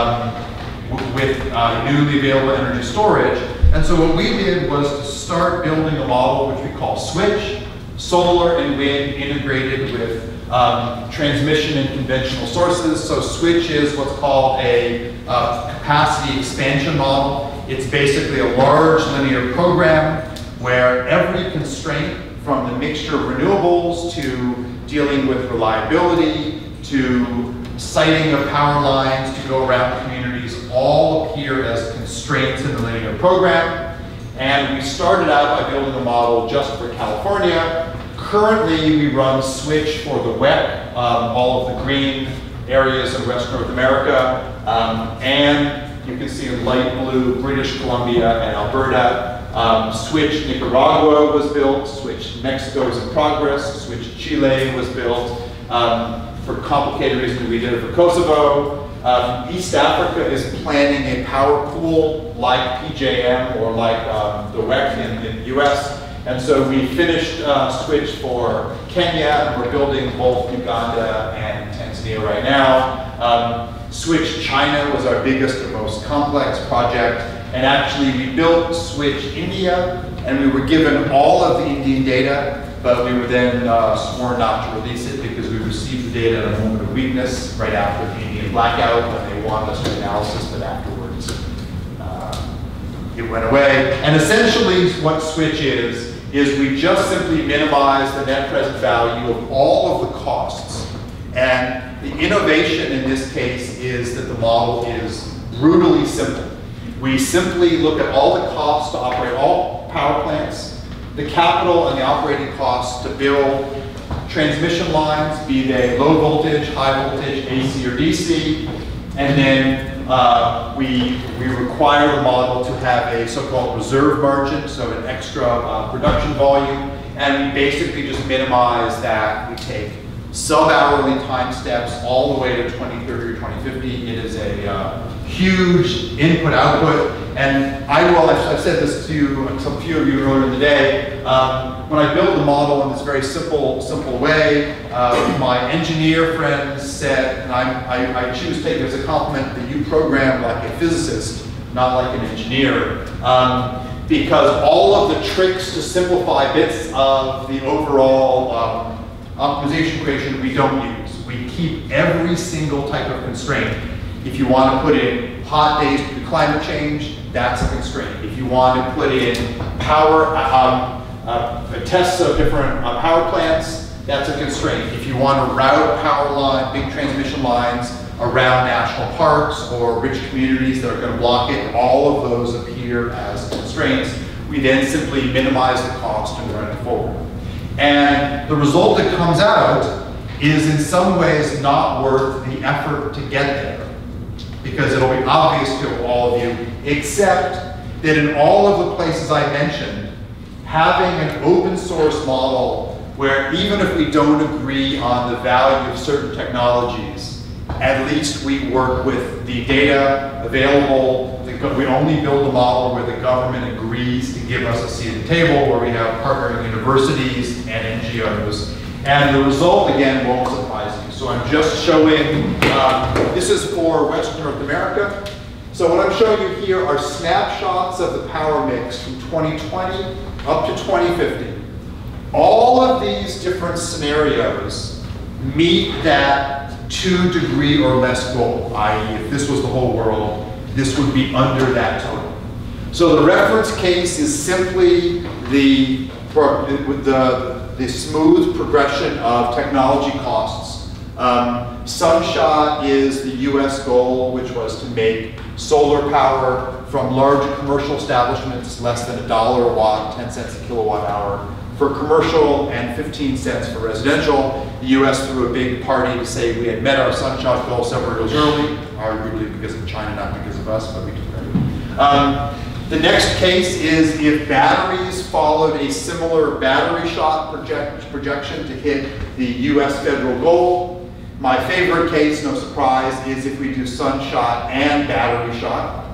newly available energy storage. And so what we did was to start building a model which we call switch, solar and wind integrated with transmission and conventional sources. So switch is what's called a capacity expansion model. It's basically a large linear program where every constraint, from the mixture of renewables to dealing with reliability to siting of power lines to go around the communities, all appear as constraints in the linear program. And we started out by building a model just for California. Currently, we run switch for the WEC, all of the green areas of West North America, and you can see in light blue, British Columbia and Alberta. Switch Nicaragua was built, Switch Mexico is in progress, Switch Chile was built. For complicated reasons, we did it for Kosovo. East Africa is planning a power pool like PJM or like the WEC in the US. And so we finished switch for Kenya, and we're building both Uganda and Tanzania right now. Switch China was our biggest and most complex project. And actually we built Switch India, and we were given all of the Indian data, but we were then sworn not to release it because we received the data at a moment of weakness right after the Indian blackout when they wanted us to analysis, but afterwards it went away. And essentially what switch is we just simply minimize the net present value of all of the costs. And the innovation in this case is that the model is brutally simple. We simply look at all the costs to operate all power plants, the capital and the operating costs to build transmission lines, be they low voltage, high voltage, AC or DC, and then we require the model to have a so-called reserve margin, so an extra production volume, and we basically just minimize that. We take sub-hourly time steps all the way to 2030 or 2050. It is a huge input-output, and I've said this to some few of you earlier in the day. When I built the model in this very simple way, my engineer friends said, and I choose to take it as a compliment, that you program like a physicist, not like an engineer. because all of the tricks to simplify bits of the overall optimization equation we don't use. We keep every single type of constraint. If you want to put in hot days due to climate change, that's a constraint. If you want to put in power, tests of different power plants, that's a constraint. If you want to route power line, big transmission lines around national parks or rich communities that are going to block it, all of those appear as constraints. We then simply minimize the cost and run it forward. And the result that comes out is in some ways not worth the effort to get there, because it'll be obvious to all of you, except that in all of the places I mentioned, having an open source model where even if we don't agree on the value of certain technologies, at least we work with the data available. We only build a model where the government agrees to give us a seat at the table, where we have partnering universities and NGOs. And the result, again, won't surprise you. So I'm just showing, this is for Western North America. So what I'm showing you here are snapshots of the power mix from 2020 up to 2050. All of these different scenarios meet that 2 degree or less goal, i.e. if this was the whole world, this would be under that total. So the reference case is simply the smooth progression of technology costs. Sunshot is the US goal, which was to make solar power from large commercial establishments less than $1 a watt, 10 cents a kilowatt hour for commercial and 15 cents for residential. The US threw a big party to say we had met our Sunshot goal several years early, arguably because of China, not because of us, but we did that. The next case is if batteries followed a similar battery shot projection to hit the US federal goal. My favorite case, no surprise, is if we do Sunshot and battery shot.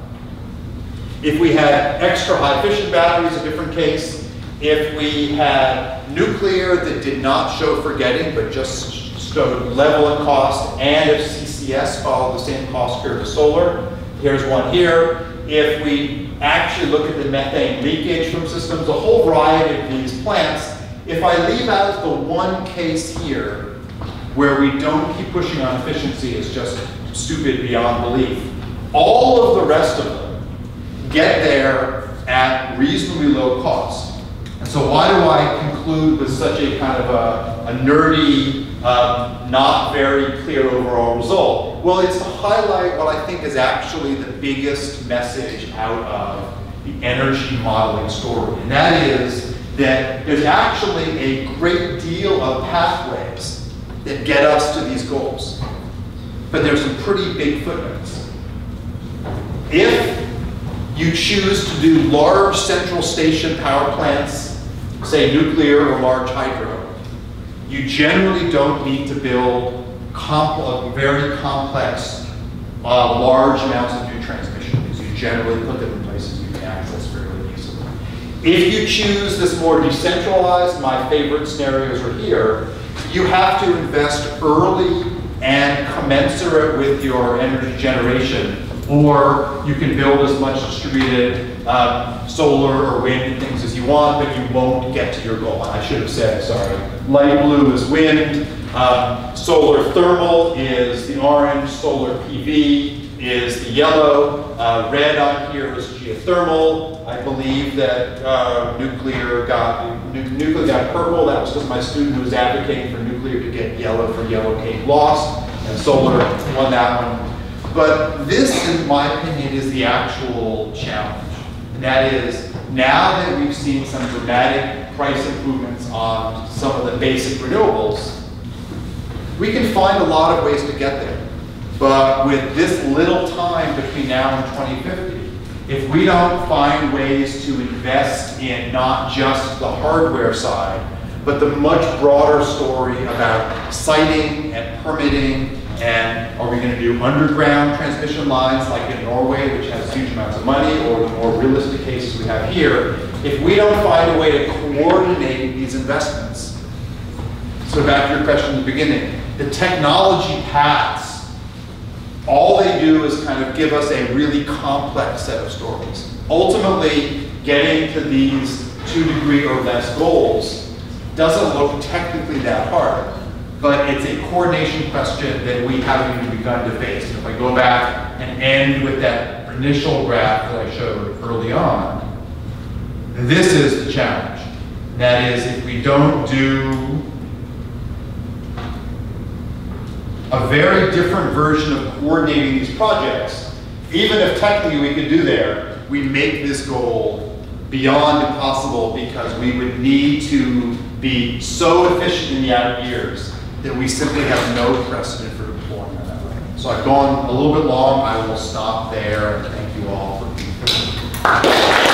If we had extra high efficient batteries, a different case. If we had nuclear that did not show forgetting, but just showed level in cost, and if CCS followed the same cost curve as solar, here's one here. If we actually look at the methane leakage from systems, a whole variety of these plants, if I leave out the one case here, where we don't keep pushing on efficiency is just stupid beyond belief, all of the rest of them get there at reasonably low cost. And so why do I conclude with such a kind of a nerdy, not very clear overall result? Well, it's to highlight what I think is actually the biggest message out of the energy modeling story. And that is that there's actually a great deal of pathways that get us to these goals. But there's some pretty big footnotes. If you choose to do large central station power plants, say nuclear or large hydro, you generally don't need to build very complex, large amounts of new transmission lines. You generally put them in places you can access fairly easily. If you choose this more decentralized, my favorite scenarios are here, you have to invest early and commensurate with your energy generation, or you can build as much distributed solar or wind and things as you want, but you won't get to your goal. I should have said, sorry, light blue is wind, solar thermal is the orange, solar PV is the yellow, red on here is geothermal. I believe that nuclear got purple. That was because my student was advocating for nuclear to get yellow for yellow cake lost, and solar won that one. But this, in my opinion, is the actual challenge. And that is, now that we've seen some dramatic price improvements on some of the basic renewables, we can find a lot of ways to get there. But with this little time between now and 2050, if we don't find ways to invest in not just the hardware side, but the much broader story about siting and permitting, and are we going to do underground transmission lines like in Norway, which has huge amounts of money, or the more realistic cases we have here, if we don't find a way to coordinate these investments. So back to your question in the beginning, the technology paths, all they do is kind of give us a really complex set of stories. Ultimately, getting to these 2 degree or less goals doesn't look technically that hard, but it's a coordination question that we haven't even begun to face. And if I go back and end with that initial graph that I showed early on, this is the challenge. And that is, if we don't do a very different version of coordinating these projects, even if technically we could do there, we make this goal beyond impossible because we would need to be so efficient in the out years that we simply have no precedent for deploying it that way. So I've gone a little bit long. I will stop there, and thank you all for being here.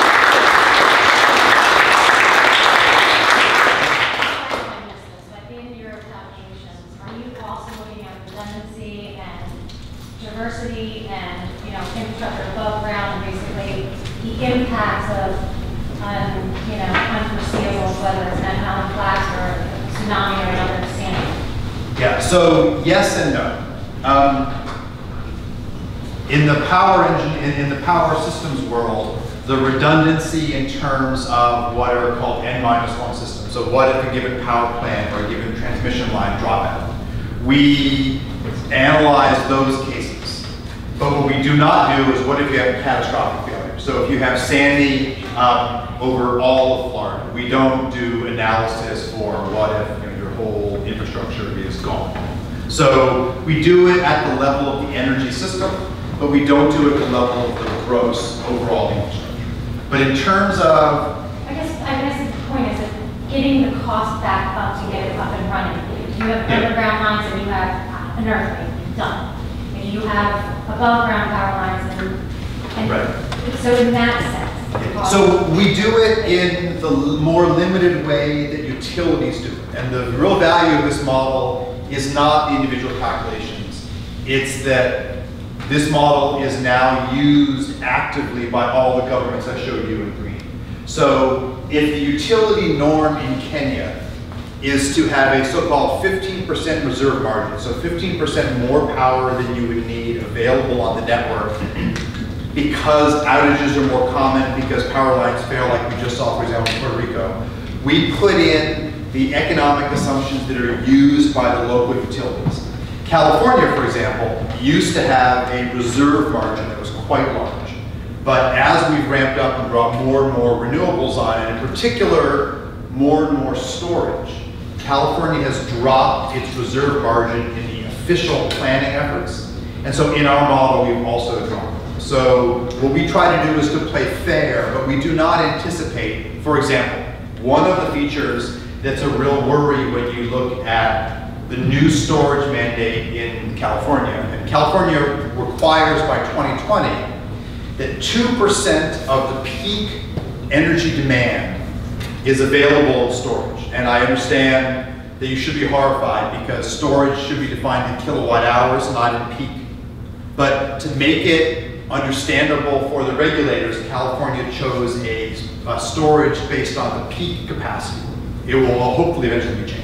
Diversity and, you know, infrastructure above ground, and basically the impacts of, unforeseeables, whether it's an economic collapse or a tsunami or another standing. Yeah. So yes and no. In the power engine, in the power systems world, the redundancy in terms of what are called N-1 systems. So what if a given power plant or a given transmission line drop out? We analyze those cases. But what we do not do is what if you have a catastrophic failure? So if you have Sandy over all of Florida, we don't do analysis for what if your whole infrastructure is gone. So we do it at the level of the energy system, but we don't do it at the level of the gross overall infrastructure. But in terms of... I guess the point is that getting the cost back up to get it up and running. If you have underground lines and you have an earthquake, done. If you have above ground power lines and right. So in that sense. So we do it in the more limited way that utilities do. And the real value of this model is not the individual calculations. It's that this model is now used actively by all the governments I showed you in green. So if the utility norm in Kenya is to have a so-called 15% reserve margin, so 15% more power than you would need available on the network because outages are more common, because power lines fail like we just saw, for example, in Puerto Rico. We put in the economic assumptions that are used by the local utilities. California, for example, used to have a reserve margin that was quite large. But as we've ramped up and brought more and more renewables on, and in particular, more and more storage, California has dropped its reserve margin in the official planning efforts. And so in our model, we've also dropped it. So what we try to do is to play fair, but we do not anticipate, for example, one of the features that's a real worry when you look at the new storage mandate in California. And California requires by 2020 that 2% of the peak energy demand is available in storage. And I understand that you should be horrified because storage should be defined in kilowatt hours, not in peak. But to make it understandable for the regulators, California chose a storage based on the peak capacity. It will hopefully eventually be changed.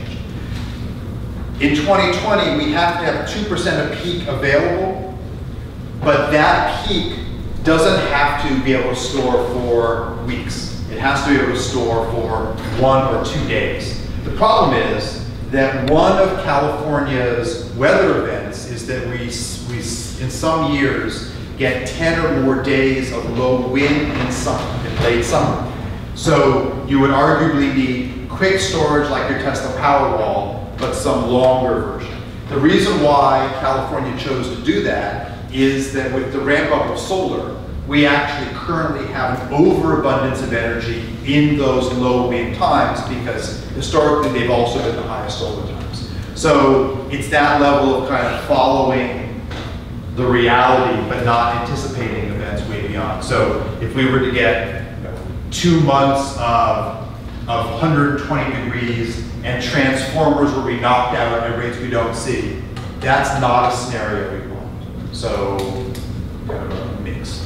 In 2020, we have to have 2% of peak available, but that peak doesn't have to be able to store for weeks. It has to be able to store for 1 or 2 days. The problem is that one of California's weather events is that we in some years get 10 or more days of low wind in summer, in late summer. So you would arguably need quick storage like your Tesla Powerwall, but some longer version. The reason why California chose to do that is that with the ramp up of solar, we actually currently have an overabundance of energy in those low wind times because historically they've also been the highest solar times. So it's that level of kind of following the reality but not anticipating events way beyond. So if we were to get 2 months of 120 degrees and transformers will be knocked out at rates we don't see, that's not a scenario we want. So kind of a mix.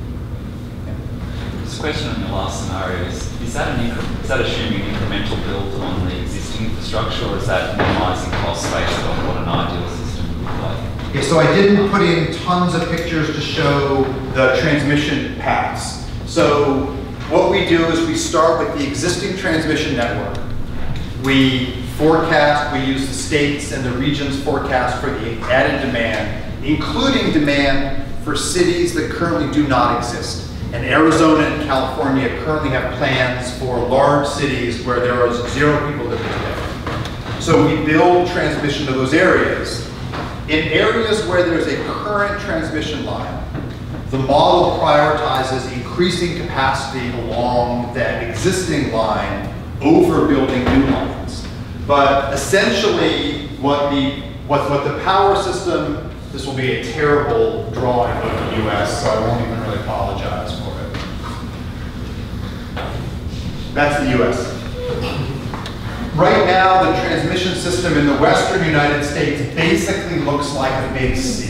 This question in the last scenario is that assuming incremental build on the existing infrastructure, or is that minimizing costs based on what an ideal system would look like? Yeah, so I didn't put in tons of pictures to show the transmission paths. So what we do is we start with the existing transmission network. We forecast, we use the states and the regions forecast for the added demand, including demand for cities that currently do not exist. And Arizona and California currently have plans for large cities where there are 0 people living today. So we build transmission to those areas. In areas where there's a current transmission line, the model prioritizes increasing capacity along that existing line over building new lines. But essentially, what the power system, this will be a terrible drawing of the US, so I won't even really apologize for it. That's the US. Right now, the transmission system in the western United States basically looks like a big C.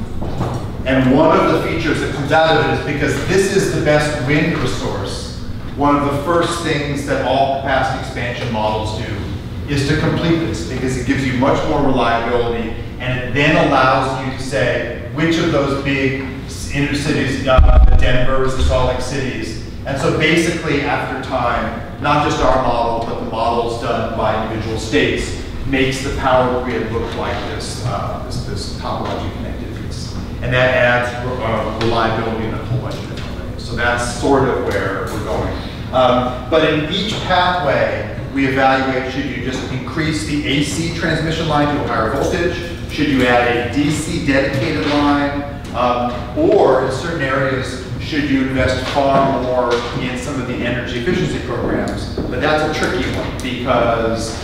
And one of the features that comes out of it is because this is the best wind resource, one of the first things that all capacity expansion models do is to complete this, because it gives you much more reliability, and it then allows you to say which of those big inner cities, Denver's, the Salt Lake cities. And so basically, after time, not just our model, but the models done by individual states, makes the power grid look like this, this topology connected piece. And that adds reliability in a whole bunch of different ways. So that's sort of where we're going. But in each pathway, we evaluate, should you just increase the AC transmission line to a higher voltage? Should you add a DC dedicated line? Or in certain areas, should you invest far more in some of the energy efficiency programs? But that's a tricky one, because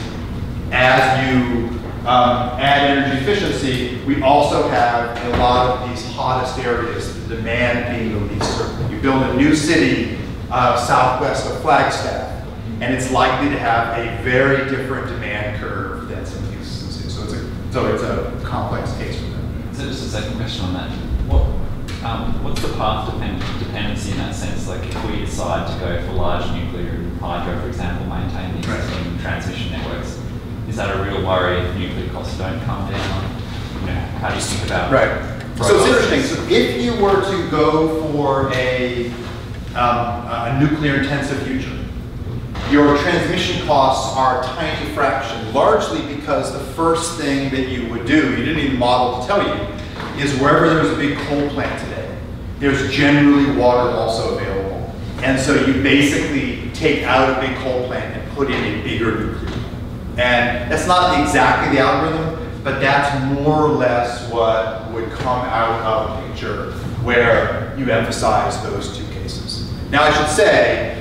as you add energy efficiency, we also have in a lot of these hottest areas, the demand being the least certain. You build a new city southwest of Flagstaff, and it's likely to have a very different demand curve than some of these cities. So it's a complex case for them. So just a second question on that. What's the path dependency in that sense? Like if we decide to go for large nuclear and hydro, for example, maintain the existing transmission networks, is that a real worry if nuclear costs don't come down? You know, how do you think about So it's interesting. So if you were to go for a nuclear intensive future, your transmission costs are a tiny fraction, largely because the first thing that you would do, you didn't need the model to tell you, is wherever there's a big coal plant today, there's generally water also available. And so you basically take out a big coal plant and put in a bigger nuclear plant. And that's not exactly the algorithm, but that's more or less what would come out of a picture where you emphasize those two cases. Now I should say,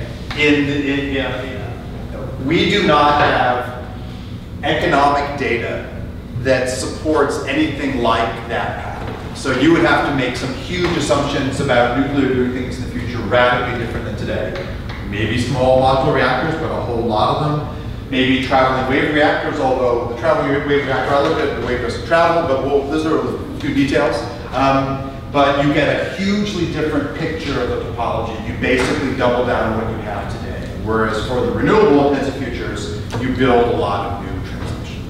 we do not have economic data that supports anything like that pattern. So you would have to make some huge assumptions about nuclear doing things in the future radically different than today. Maybe small modular reactors, but a whole lot of them. Maybe traveling wave reactors, although the traveling wave reactor, I looked at the wave doesn't travel, but those are a few details. But you get a hugely different picture of the topology. You basically double down on what you have today. Whereas for the renewable intensive futures, you build a lot of new transmission.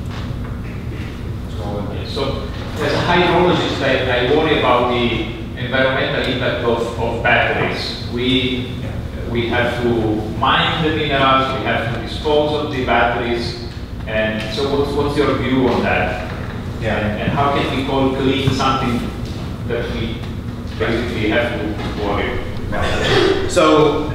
So as hydrologists, I worry about the environmental impact of batteries. We have to mine the minerals, we have to dispose of the batteries, and so what's your view on that? Yeah. And how can we call clean something that we basically have to worry about? So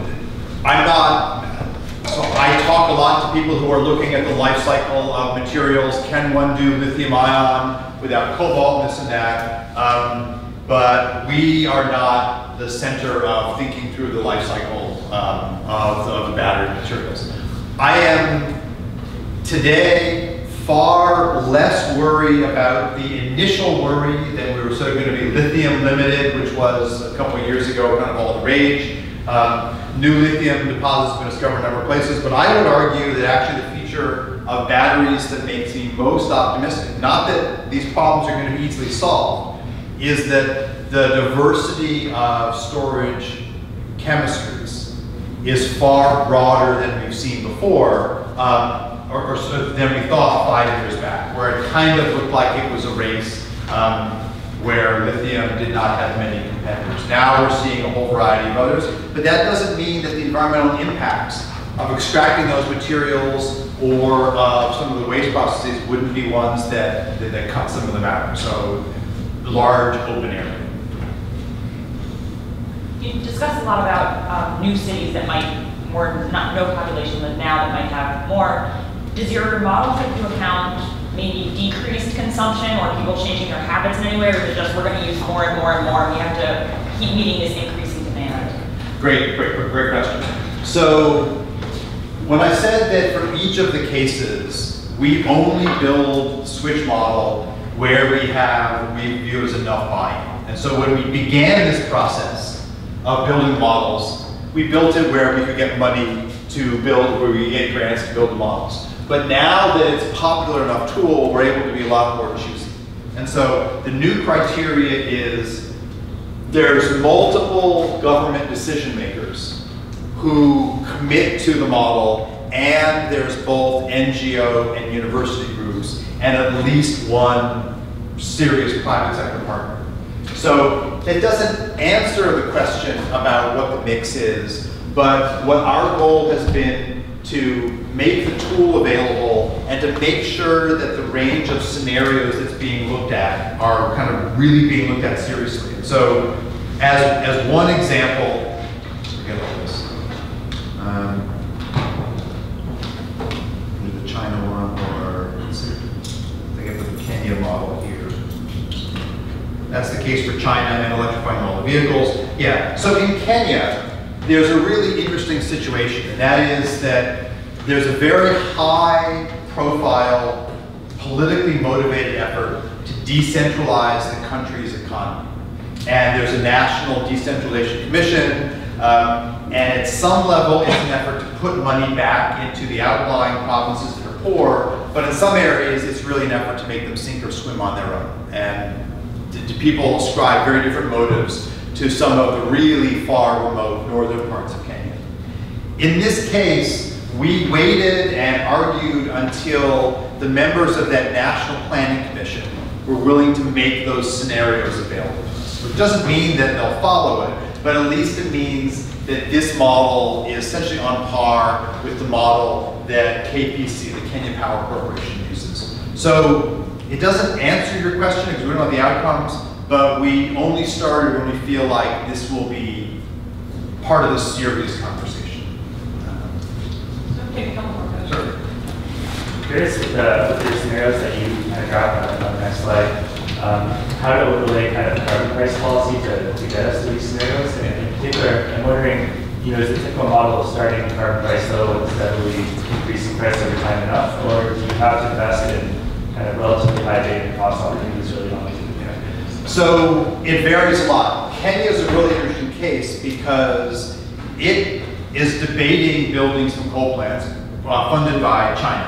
I talk a lot to people who are looking at the life cycle of materials. Can one do lithium ion without cobalt, this and that? But we are not the center of thinking through the life cycle of the battery materials. I am today far less worried about the initial worry that we were sort of going to be lithium limited, which was a couple of years ago kind of all the rage. New lithium deposits have been discovered in a number of places, but I would argue that actually the feature of batteries that makes me most optimistic, not that these problems are going to be easily solved, is that the diversity of storage chemistries is far broader than we've seen before, or than we thought 5 years back, where it kind of looked like it was a race. where lithium did not have many competitors. Now we're seeing a whole variety of others, but that doesn't mean that the environmental impacts of extracting those materials or some of the waste processes wouldn't be ones that cut some of them out. So large open area. You discussed a lot about new cities that might no population live now that might have more. Does your model take into account maybe decreased consumption or people changing their habits in any way, or is it just we're going to use more and more and more and we have to keep meeting this increasing demand? Great question. So when I said that for each of the cases, we only build switch model where we view as enough buy-in. And so when we began this process of building models, we built it where we could get money to build, where we get grants to build the models. But now that it's a popular enough tool, we're able to be a lot more choosy. And so the new criteria is there's multiple government decision makers who commit to the model, and there's both NGO and university groups, and at least one serious private sector partner. So it doesn't answer the question about what the mix is, but what our goal has been to make the tool available and to make sure that the range of scenarios that's being looked at are kind of really being looked at seriously. And so as one example, forget all this. The China one, or let's see, I think I put the Kenya model here. That's the case for China and electrifying all the vehicles. Yeah, so in Kenya, there's a really interesting situation, and that is that there's a very high profile, politically motivated effort to decentralize the country's economy. And there's a national decentralization commission, and at some level it's an effort to put money back into the outlying provinces that are poor, but in some areas it's really an effort to make them sink or swim on their own. And people ascribe very different motives to some of the really far remote northern parts of Kenya. In this case, we waited and argued until the members of that National Planning Commission were willing to make those scenarios available to us. Which doesn't mean that they'll follow it, but at least it means that this model is essentially on par with the model that KPC, the Kenya Power Corporation, uses. So it doesn't answer your question because we don't know the outcomes, but we only started when we feel like this will be part of the serious conversation. Okay, a couple more questions. Sure. Curious with the scenarios that you kind of dropped on the next slide, how to overlay kind of carbon price policy to get us to these scenarios. And in particular, I'm wondering, is the typical model of starting with carbon price low and steadily increasing price over time enough, or do you have to invest in kind of relatively high data cost opportunities early on? So it varies a lot. Kenya is a really interesting case because it is debating building some coal plants funded by China.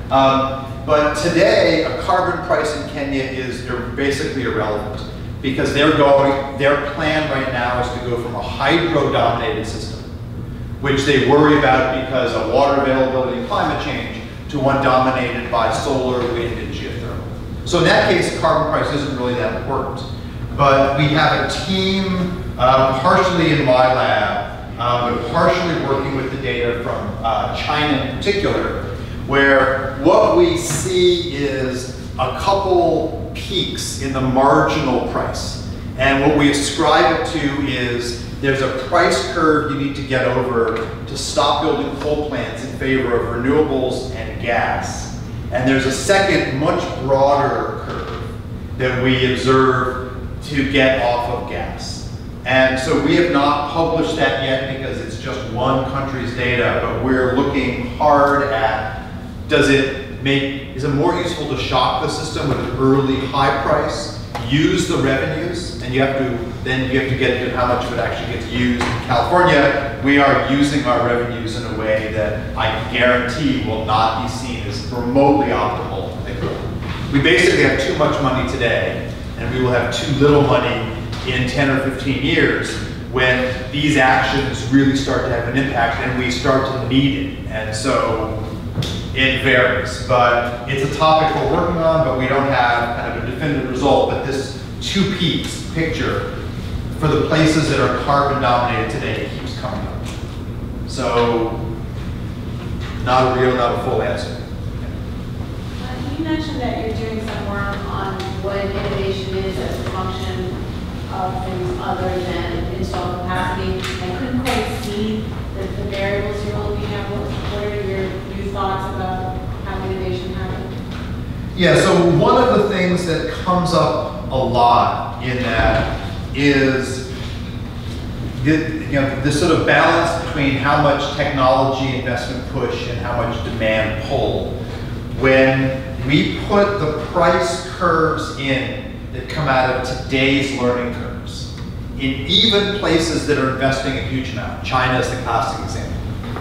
But today, a carbon price in Kenya is basically irrelevant because their plan right now is to go from a hydro-dominated system, which they worry about because of water availability and climate change, to one dominated by solar, wind, and geothermal. So in that case, carbon price isn't really that important. But we have a team, partially in my lab, but partially working with the data from China in particular, where what we see is a couple peaks in the marginal price. And what we ascribe it to is there's a price curve you need to get over to stop building coal plants in favor of renewables and gas. And there's a second, much broader curve that we observe to get off of gas. And so we have not published that yet because it's just one country's data, but we're looking hard at, is it more useful to shock the system with an early high price, use the revenues, and you have to get to how much of it actually gets used. In California, we are using our revenues in a way that I guarantee will not be seen as remotely optimal. We basically have too much money today, and we will have too little money in 10 or 15 years when these actions really start to have an impact and we start to need it. And so it varies, but it's a topic we're working on, but we don't have kind of a definitive result. But this two-piece picture for the places that are carbon dominated today keeps coming up. So, not a full answer. You mentioned that you're doing some work on what innovation is as a function of things other than installed capacity. I couldn't quite see the variables you were looking at. What are your new thoughts about how innovation happens? Yeah, so one of the things that comes up a lot in that is this sort of balance between how much technology investment push and how much demand pull. When we put the price curves in that come out of today's learning curves, in even places that are investing a huge amount, China is the classic example.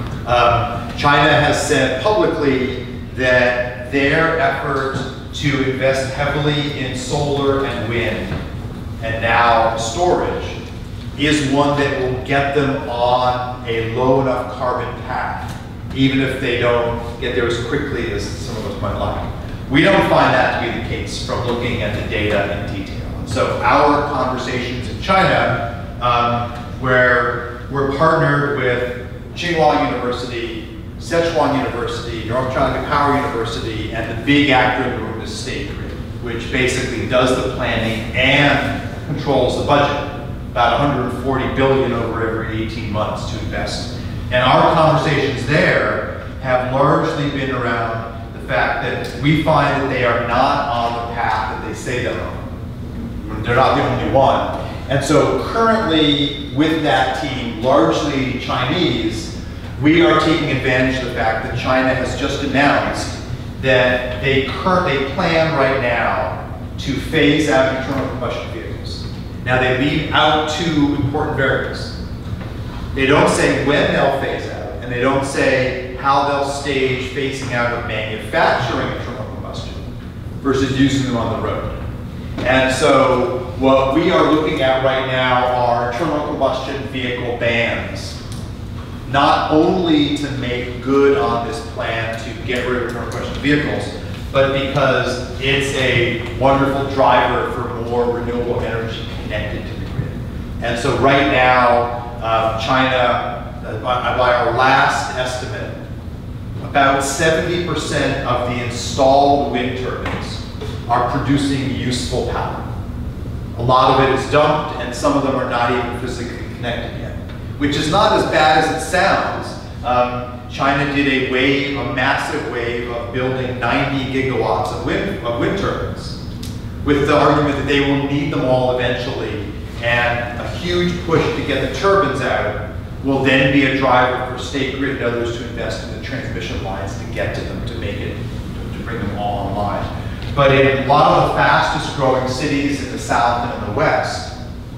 China has said publicly that their effort to invest heavily in solar and wind, and now storage, is one that will get them on a low enough carbon path, even if they don't get there as quickly as some of us might like. We don't find that to be the case from looking at the data in detail. And so our conversations in China, where we're partnered with Tsinghua University, Sichuan University, North China Power University, and the big actor in the room is State Grid, which basically does the planning and controls the budget, about 140 billion over every 18 months to invest. And our conversations there have largely been around the fact that we find that they are not on the path that they say they're on. They're not the only one. And so currently with that team, largely Chinese, we are taking advantage of the fact that China has just announced that they plan right now to phase out internal combustion vehicles. Now they leave out two important variables. They don't say when they'll phase out, and they don't say how they'll stage phasing out of manufacturing internal combustion versus using them on the road. And so what we are looking at right now are internal combustion vehicle bans, not only to make good on this plan to get rid of internal combustion vehicles, but because it's a wonderful driver for more renewable energy connected to the grid. And so right now, China, by our last estimate, about 70% of the installed wind turbines are producing useful power. A lot of it is dumped, and some of them are not even physically connected yet, which is not as bad as it sounds. China did a massive wave of building 90 gigawatts of wind turbines, with the argument that they will need them all eventually, and a huge push to get the turbines out will then be a driver for State Grid and others to invest in the transmission lines to get to them, to make it, to bring them all online. But in a lot of the fastest growing cities in the South and in the West,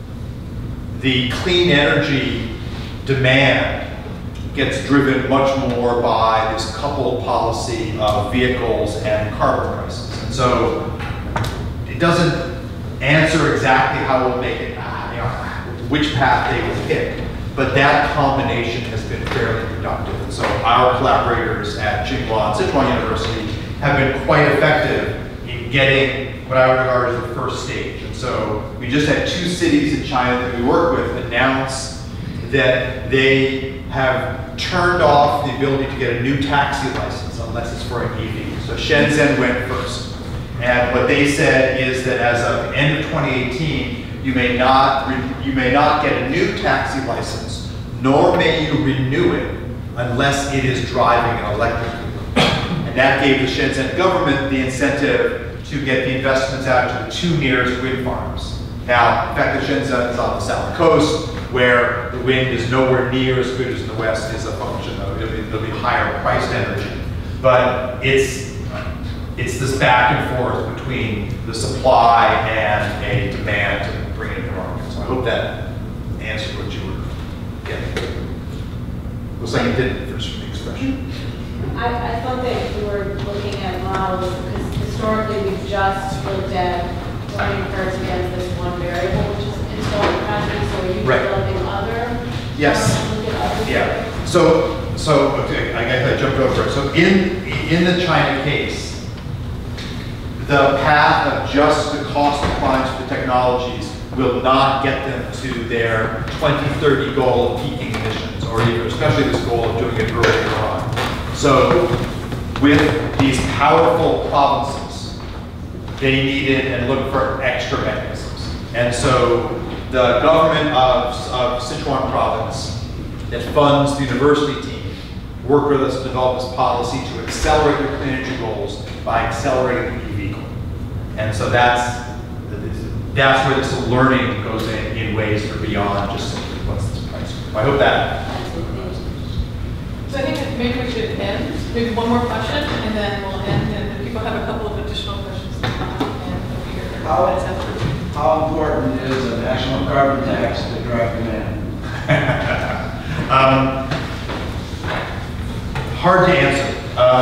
the clean energy demand gets driven much more by this coupled policy of vehicles and carbon prices. And so it doesn't answer exactly how we'll make it, which path they will pick, but that combination has been fairly productive. And so our collaborators at Tsinghua and Sichuan University have been quite effective in getting what I would regard as the first stage. And so we just had 2 cities in China that we work with announce that they have turned off the ability to get a new taxi license unless it's for an EV. So Shenzhen went first. And what they said is that as of the end of 2018, you may not get a new taxi license, nor may you renew it unless it is driving an electric vehicle. And that gave the Shenzhen government the incentive to get the investments out to the 2 nearest wind farms. Now, in fact, the Shenzhen is on the south coast, where the wind is nowhere near as good as in the west is a function of it'll be higher priced energy. But it's this back and forth between the supply and a demand to bring it to market. So I hope that answered what you were getting. Looks like it didn't for the expression. I thought that you were looking at models because historically we've just looked at learning curves against this one variable, which is installed capacity. So are you developing other? Yes. Yeah. So okay, I jumped over it. So in the China case, the path of just the cost declines for the technologies will not get them to their 2030 goal of peaking emissions, or even especially this goal of doing it earlier on. So with these powerful provinces, they needed and looked for extra mechanisms. And so the government of Sichuan province that funds the university team worked with us to develop this policy to accelerate their clean energy goals by accelerating the EV goal. And so that's where this learning goes in ways that are beyond just simply what's this price. I hope that. So I think that maybe we should end. Maybe one more question, and then we'll end. And if people have a couple of additional questions, How important is a national carbon tax to drive demand? Hard to answer.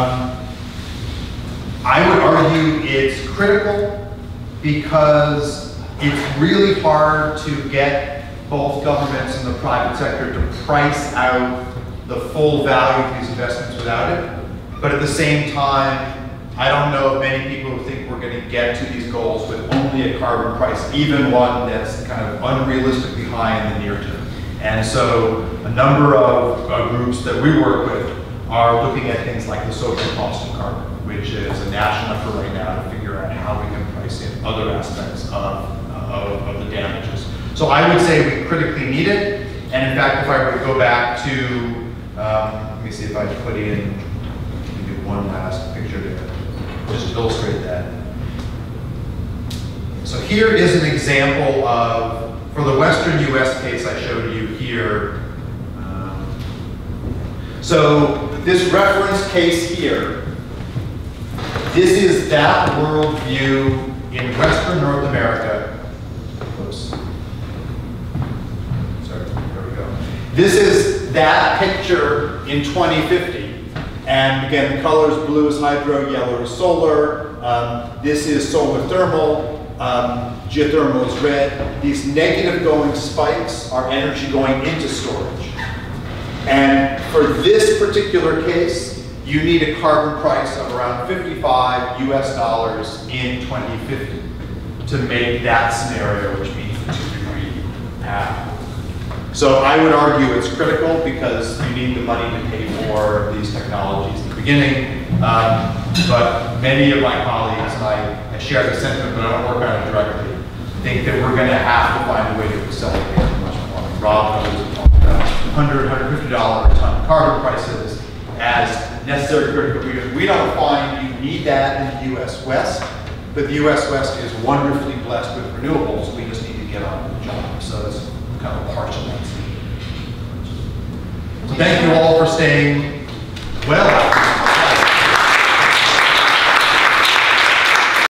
I would argue it's critical because it's really hard to get both governments and the private sector to price out the full value of these investments without it. But at the same time, I don't know of many people who think we're going to get to these goals with only a carbon price, even one that's kind of unrealistically high in the near term. And so a number of groups that we work with are looking at things like the social cost of carbon, which is a national effort right now to figure out how we can price in other aspects of the damages. So I would say we critically need it. And in fact, if I were to go back to, let me see if I put in maybe one last picture to just illustrate that. So here is an example of, for the Western US case I showed you here. So this reference case here, this is that world view in Western North America. Oops. Sorry, there we go. This is that picture in 2050. And again, the colors, blue is hydro, yellow is solar. This is solar thermal. Geothermal is red. These negative going spikes are energy going into storage. And for this particular case, you need a carbon price of around $55 US in 2050 to make that scenario, which means the 2-degree path. So I would argue it's critical because you need the money to pay for these technologies at the beginning. But many of my colleagues, and I share the sentiment, but I don't work on it directly, think that we're going to have to find a way to accelerate it much more. Rob knows about $100, $150 a ton carbon prices as necessary critical because we don't find you need that in the US West, but the US West is wonderfully blessed with renewables. We just need to get on with the job. So that's kind of a partial answer. So thank you all for staying well.